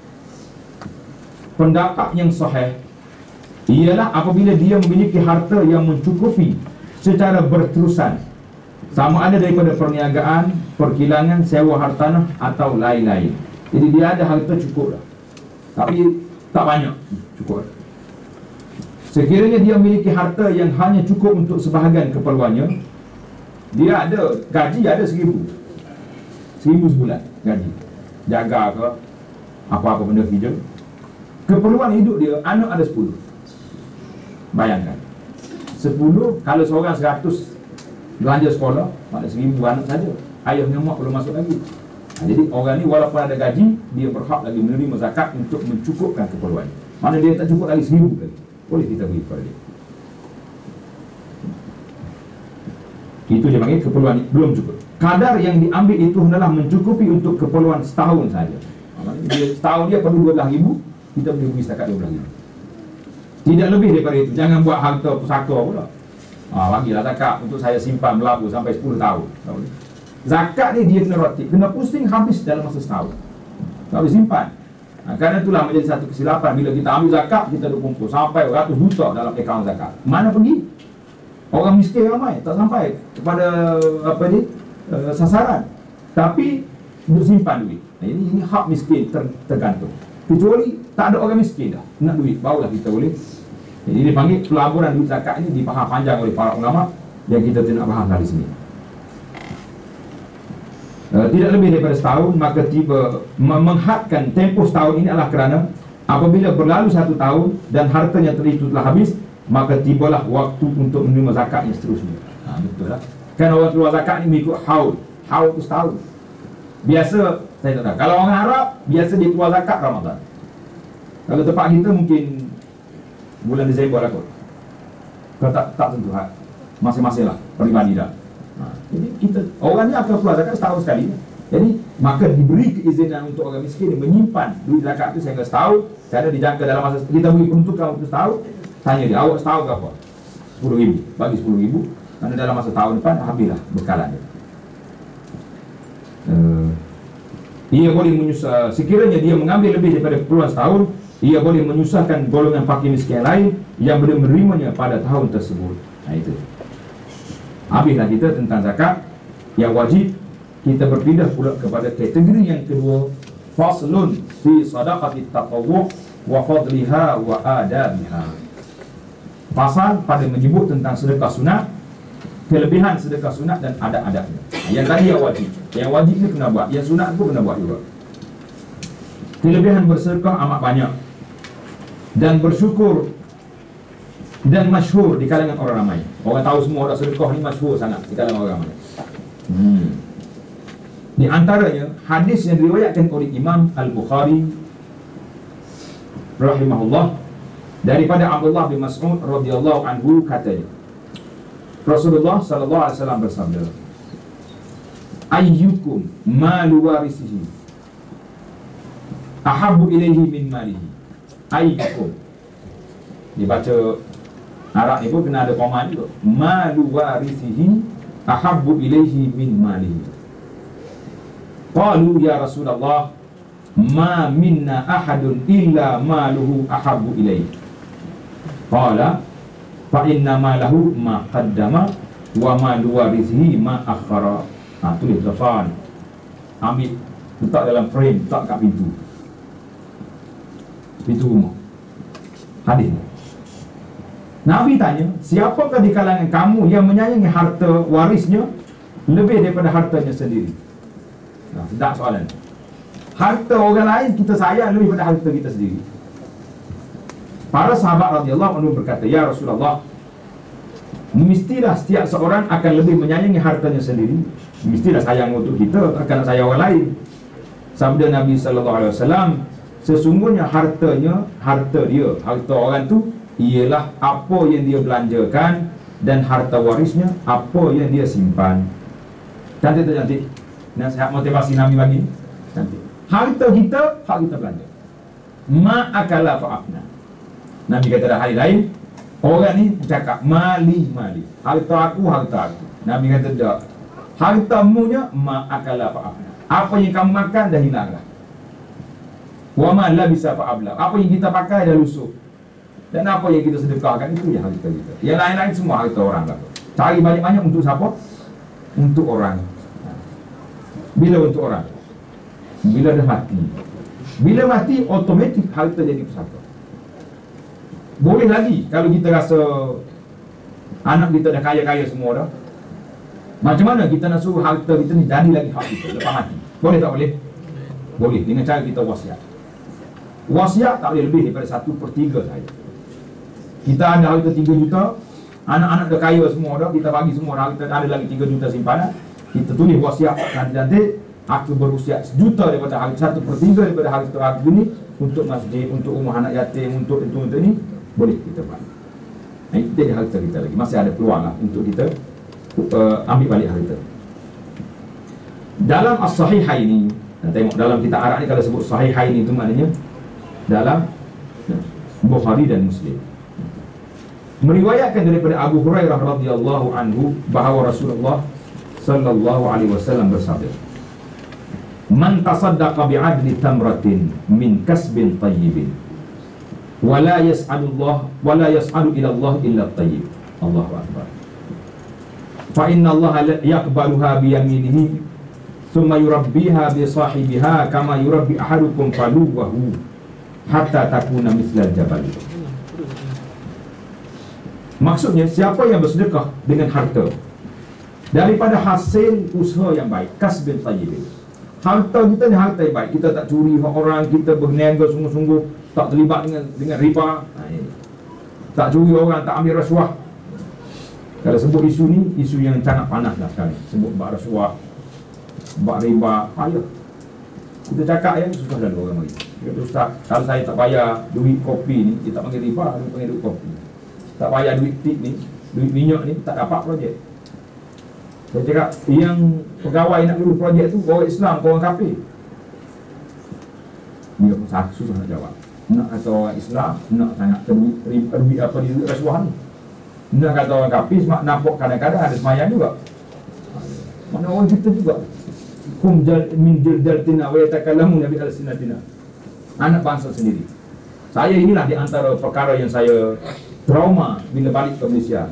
Pendapat yang sahih ialah apabila dia memiliki harta yang mencukupi secara berterusan, sama ada daripada perniagaan, perkilangan, sewa hartanah atau lain-lain. Jadi dia ada harta cukup dah, tapi tak banyak, cukup. Sekiranya dia memiliki harta yang hanya cukup untuk sebahagian keperluannya, dia ada gaji ada seribu seribu sebulan gaji, jaga ke apa-apa benda kerja, keperluan hidup dia, anak ada sepuluh. Bayangkan sepuluh, kalau seorang seratus belanja sekolah, maknanya seribu anak saja, ayah dan mak belum masuk lagi. Ha, jadi orang ni walaupun ada gaji, dia berhak lagi menerima zakat untuk mencukupkan keperluan. Mana dia tak cukup lagi seribu lagi, boleh kita beri kepada dia. Itu dia panggil keperluan belum cukup. Kadar yang diambil itu adalah mencukupi untuk keperluan setahun saja. Dia, setahun dia perlu dua belas ribu, kita boleh beri setakat dua belas ribu. Tidak lebih daripada itu. Jangan buat harta pusaka pula. Ah, bagilah zakat untuk saya simpan berlaku sampai sepuluh tahun. Zakat ni dia kena rotib, kena pusing habis dalam masa setahun. Tak boleh simpan. Ha, kerana itulah menjadi satu kesilapan. Bila kita ambil zakat, kita dah kumpul sampai ratus juta dalam akaun zakat. Mana pergi? Orang miskin ramai, tak sampai kepada apa ni, uh, sasaran. Tapi untuk simpan duit. Nah, ini, ini hak miskin ter, tergantung. Kecuali tak ada orang miskin dah nak duit, barulah kita boleh. Jadi dipanggil pelaburan duit zakat ini dibahas panjang oleh para ulama yang kita tidak bahas dari sini. Uh, tidak lebih daripada setahun, maka tiba menghadkan tempoh setahun ini adalah kerana apabila berlalu satu tahun dan hartanya itu telah habis, maka tibalah waktu untuk menerima zakat yang seterusnya. Ha, betul lah. Kan orang keluar zakat ni mengikut haul. Haul itu setahun. Biasa, saya tak tahu. Kalau orang Arab, biasa dia keluar zakat Ramadan. Kalau tempat kita mungkin bulan Disember lah kot. Kalau tak, tak tentu. Ha. Masing-masing lah, peribadi dah. Ha. Jadi kita, orang ni akan keluar zakat setahun sekali. Jadi, maka diberi keizinan untuk orang miskin menyimpan duit zakat itu sehingga setahun. Kerana dijangka dalam masa, kita beri peruntukan untuk setahun. Tanya dia, awak setahun ke apa? sepuluh ribu, bagi sepuluh ribu. Kerana dalam masa tahun depan, habislah bekalan dia. uh, Ia boleh menyusah, sekiranya dia mengambil lebih daripada puluhan setahun, ia boleh menyusahkan golongan fakir miskin lain yang boleh menerimanya pada tahun tersebut. Nah itu. Habislah kita tentang zakat yang wajib. Kita berpindah pula kepada kategori yang kedua, faslun fi sadaqati tatawwu' wa fadliha wa adabiha. Pasal pada menyebut tentang sedekah sunat, kelebihan sedekah sunat dan adab-adabnya. Yang tadi yang wajib, yang wajib ni kena buat, yang sunat pun kena buat juga. Kelebihan bersedekah amat banyak dan bersyukur dan masyhur di kalangan orang ramai. Orang tahu semua orang sedekah ni masyhur sangat di kalangan orang ramai. Hmm. Di antaranya hadis yang diriwayatkan oleh Imam Al-Bukhari rahimahullah daripada Abdullah bin Mas'ud radhiyallahu anhu, katanya Rasulullah sallallahu alaihi wasallam bersabda, ayyukum malu warisihi ahabbu ilaihi min malihi. Ayyukum, dibaca Arab ni pun kena ada koma juga. Malu warisihi ahabbu ilaihi min malihi. Qalu ya Rasulullah ma minna ahadun illa maluhu ahabbu ilaihi. Qala fa inna ma lahu ma qaddama wa ma luwarithihi ma akhara. Ha, tulis depan, ambil, letak dalam frame, letak kat pintu pintu rumah. Hadis ni Nabi tanya, siapakah di kalangan kamu yang menyayangi harta warisnya lebih daripada hartanya sendiri? Nah, sedap soalan. Harta orang lain kita sayang lebih daripada harta kita sendiri. Para sahabat radhiyallahu anhu berkata, ya Rasulullah, mestilah setiap seorang akan lebih menyayangi hartanya sendiri. Mestilah sayang untuk kita, akan sayang orang lain. Sabda Nabi sallallahu alaihi wasallam, sesungguhnya hartanya, harta dia, harta orang tu ialah apa yang dia belanjakan, dan harta warisnya apa yang dia simpan. Cantik tak cantik? Nasihat motivasi Nabi bagi cantik. Harta kita, hak kita belanja. Ma akala fa'afna. Nabi kata dah hari lain, orang ni cakap mali mali, harta aku harta aku. Nabi kata tak, hartamunya ma akala fa'afna. Apa yang kamu makan dah hilanglah. Wa ma labisa fa'abla. Apa yang kita pakai dah lusuh. Dan apa yang kita sedekahkan itu yang harta kita. Yang lain-lain semua harta orang lah. Cari banyak-banyak untuk siapa? Untuk orang. Bila untuk orang? Bila dah mati. Bila mati, automatik harta jadi pusaka. Boleh lagi kalau kita rasa anak kita dah kaya-kaya semua dah. Macam mana kita nak suruh harta kita ni jadi lagi hak kita lepas mati? Boleh tak boleh? Boleh, dengan cara kita wasiat. Wasiat tak boleh lebih daripada satu per tiga saja. Kita ada harta tiga juta, anak-anak dah kaya semua dah, kita bagi semua harta, ada lagi tiga juta simpanan. Kita tulis wasiat nanti-nanti aku berusia sejuta daripada harta, satu per tiga daripada harta aku ni untuk masjid, untuk rumah anak yatim, untuk itu untuk ini, boleh kita buat. Nah, itu jadi harta kita lagi. Masih ada peluang lah untuk kita uh, ambil balik harta. Dalam as-sahihaini, tengok dalam kita Arab ni kalau sebut sahihaini itu maknanya dalam Bukhari dan Muslim. Meriwayatkan daripada Abu Hurairah radhiyallahu anhu bahawa Rasulullah sallallahu alaihi wasallam bersabda, "Man tasaddaqa bi'adli tamratin min kasbin tayyibin wa la yas'alu Allah wa la yas'alu ila Allah illa at-tayyib." Allahu akbar. Fa inna Allah yaqbaluha bi yaminihi thumma yurabbiha bi sahibiha kama yurabbi ahadukum faluwahu hatta takuna mislal jabal. Maksudnya, siapa yang bersedekah dengan harta daripada hasil usaha yang baik, kasbin tayyibin, harta kita ni harta yang baik, kita tak curi hak orang, kita berniaga sungguh-sungguh, tak terlibat dengan dengan riba, tak curi orang, tak ambil rasuah. Kalau sebut isu ni, isu yang sangat panas lah sekarang. Sebut bak rasuah, bak riba, payah. Kita cakap yang susah dah orang lagi. Kata ustaz, kalau saya tak bayar duit kopi ni, dia tak panggil riba, dia panggil duit kopi. Tak bayar duit tip ni, duit minyak ni, tak dapat projek. Saya cakap, yang pegawai nak dulu projek tu, orang Islam, orang kafir. Dia pun satu susah nak jawab. Nak kata orang Islam, nak sangat duit apa di rasuah ni. Nak kata orang kafir, sebab nampak kadang-kadang ada semayang juga. Mana orang kita juga. Kum jal min jildatina wa yatakallamu nabi al-sinatina. Anak bangsa sendiri. Saya inilah di antara perkara yang saya trauma bila balik ke Malaysia.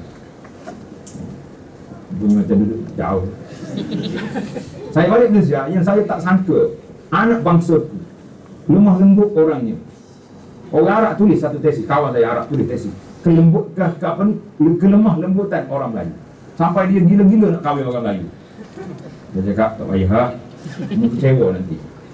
Bunyi macam duduk jauh. Saya balik Malaysia, yang saya tak sangka anak bangsa tu lemah lembut orangnya. Orang Arab tulis satu tesis, kawan saya Arab tulis tesis, kelembut ke, ke apa ni, kelemah lembutan orang Melayu. Sampai dia gila-gila nak kahwin orang Melayu. Dia cakap, tak payah, mu kecewa nanti.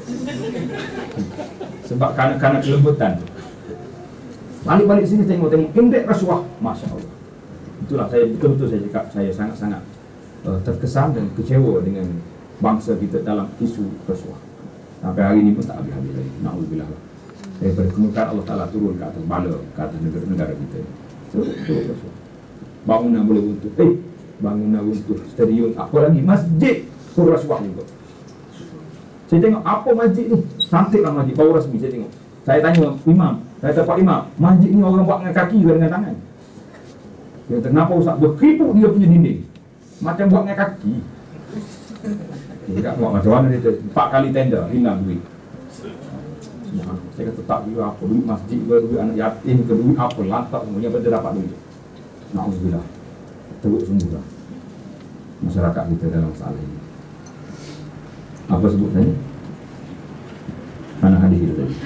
Sebab kerana-kerana kelembutan tu. Balik-balik sini tengok-tengok indeks rasuah, Masya Allah. Itulah saya betul-betul saya cakap, saya sangat-sangat uh, terkesan dan kecewa dengan bangsa kita dalam isu rasuah. Sampai hari ini pun tak habis-habis lagi. Na'udzubillah. Daripada kemurkaan Allah Ta'ala turun ke atas bala, ke atas negara-negara kita. Betul rasuah. Bangunan boleh runtuh. Eh, bangunan runtuh, stadion, apa lagi? Masjid pun rasuah juga. Saya tengok apa masjid ni, cantiklah masjid, baru rasmi saya tengok. Saya tanya imam, saya kata Pak Imam, masjid ni orang buat dengan kaki ke dengan tangan? Dia kata, kenapa Ustaz? Berkeripuk dia punya dinding, macam buat dengan kaki. Dia tak buat macam mana dia, empat kali tender, hilang duit. Saya kata tak kira apa, duit masjid ke, duit anak yatim ke, duit apa, lantak semuanya pada dapat duit. Na'udzubillah. Teruk sungguhlah masyarakat kita dalam masalah ini. Apa sebut tadi? Mana hadis itu tadi?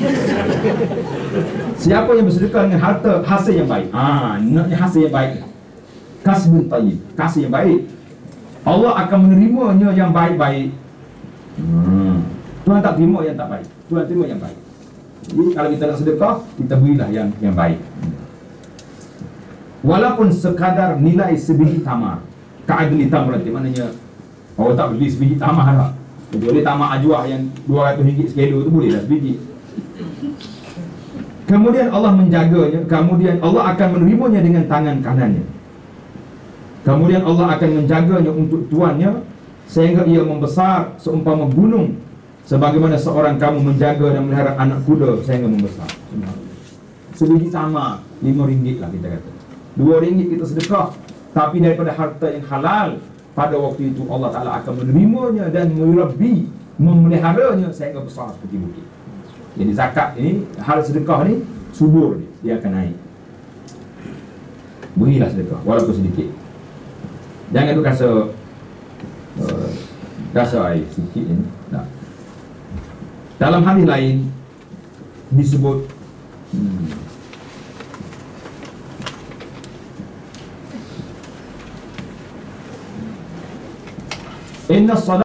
Siapa yang bersedekah dengan harta hasil yang baik, ah, naknya hasil yang baik, kasbun tayyib, kasih yang baik, Allah akan menerimanya yang baik-baik. hmm. Tuhan tak terima yang tak baik, Tuhan terima yang baik. Jadi kalau kita nak sedekah, kita berilah yang yang baik. Walaupun sekadar nilai sebiji tamar, ka'adli tamrat, maknanya orang tak beli sebiji tamar lah. Boleh tamak ajuah yang dua ratus ringgit sekilo tu bolehlah sebiji. Kemudian Allah menjaganya, kemudian Allah akan menerimanya dengan tangan kanannya. Kemudian Allah akan menjaganya untuk tuannya sehingga ia membesar seumpama gunung, sebagaimana seorang kamu menjaga dan melihara anak kuda sehingga membesar. Sebiji tamak lima ringgit lah kita kata. Dua ringgit kita sedekah, tapi daripada harta yang halal, pada waktu itu Allah Ta'ala akan menerimanya dan merabbi, memeliharanya sehingga besar seperti bukit. Jadi zakat ini, hal sedekah ni subur dia, dia akan naik. Berilah sedekah walaupun sedikit. Jangan duk rasa uh, rasa air sikit ini. Nah. Dalam hadis lain disebut hmm, inna salat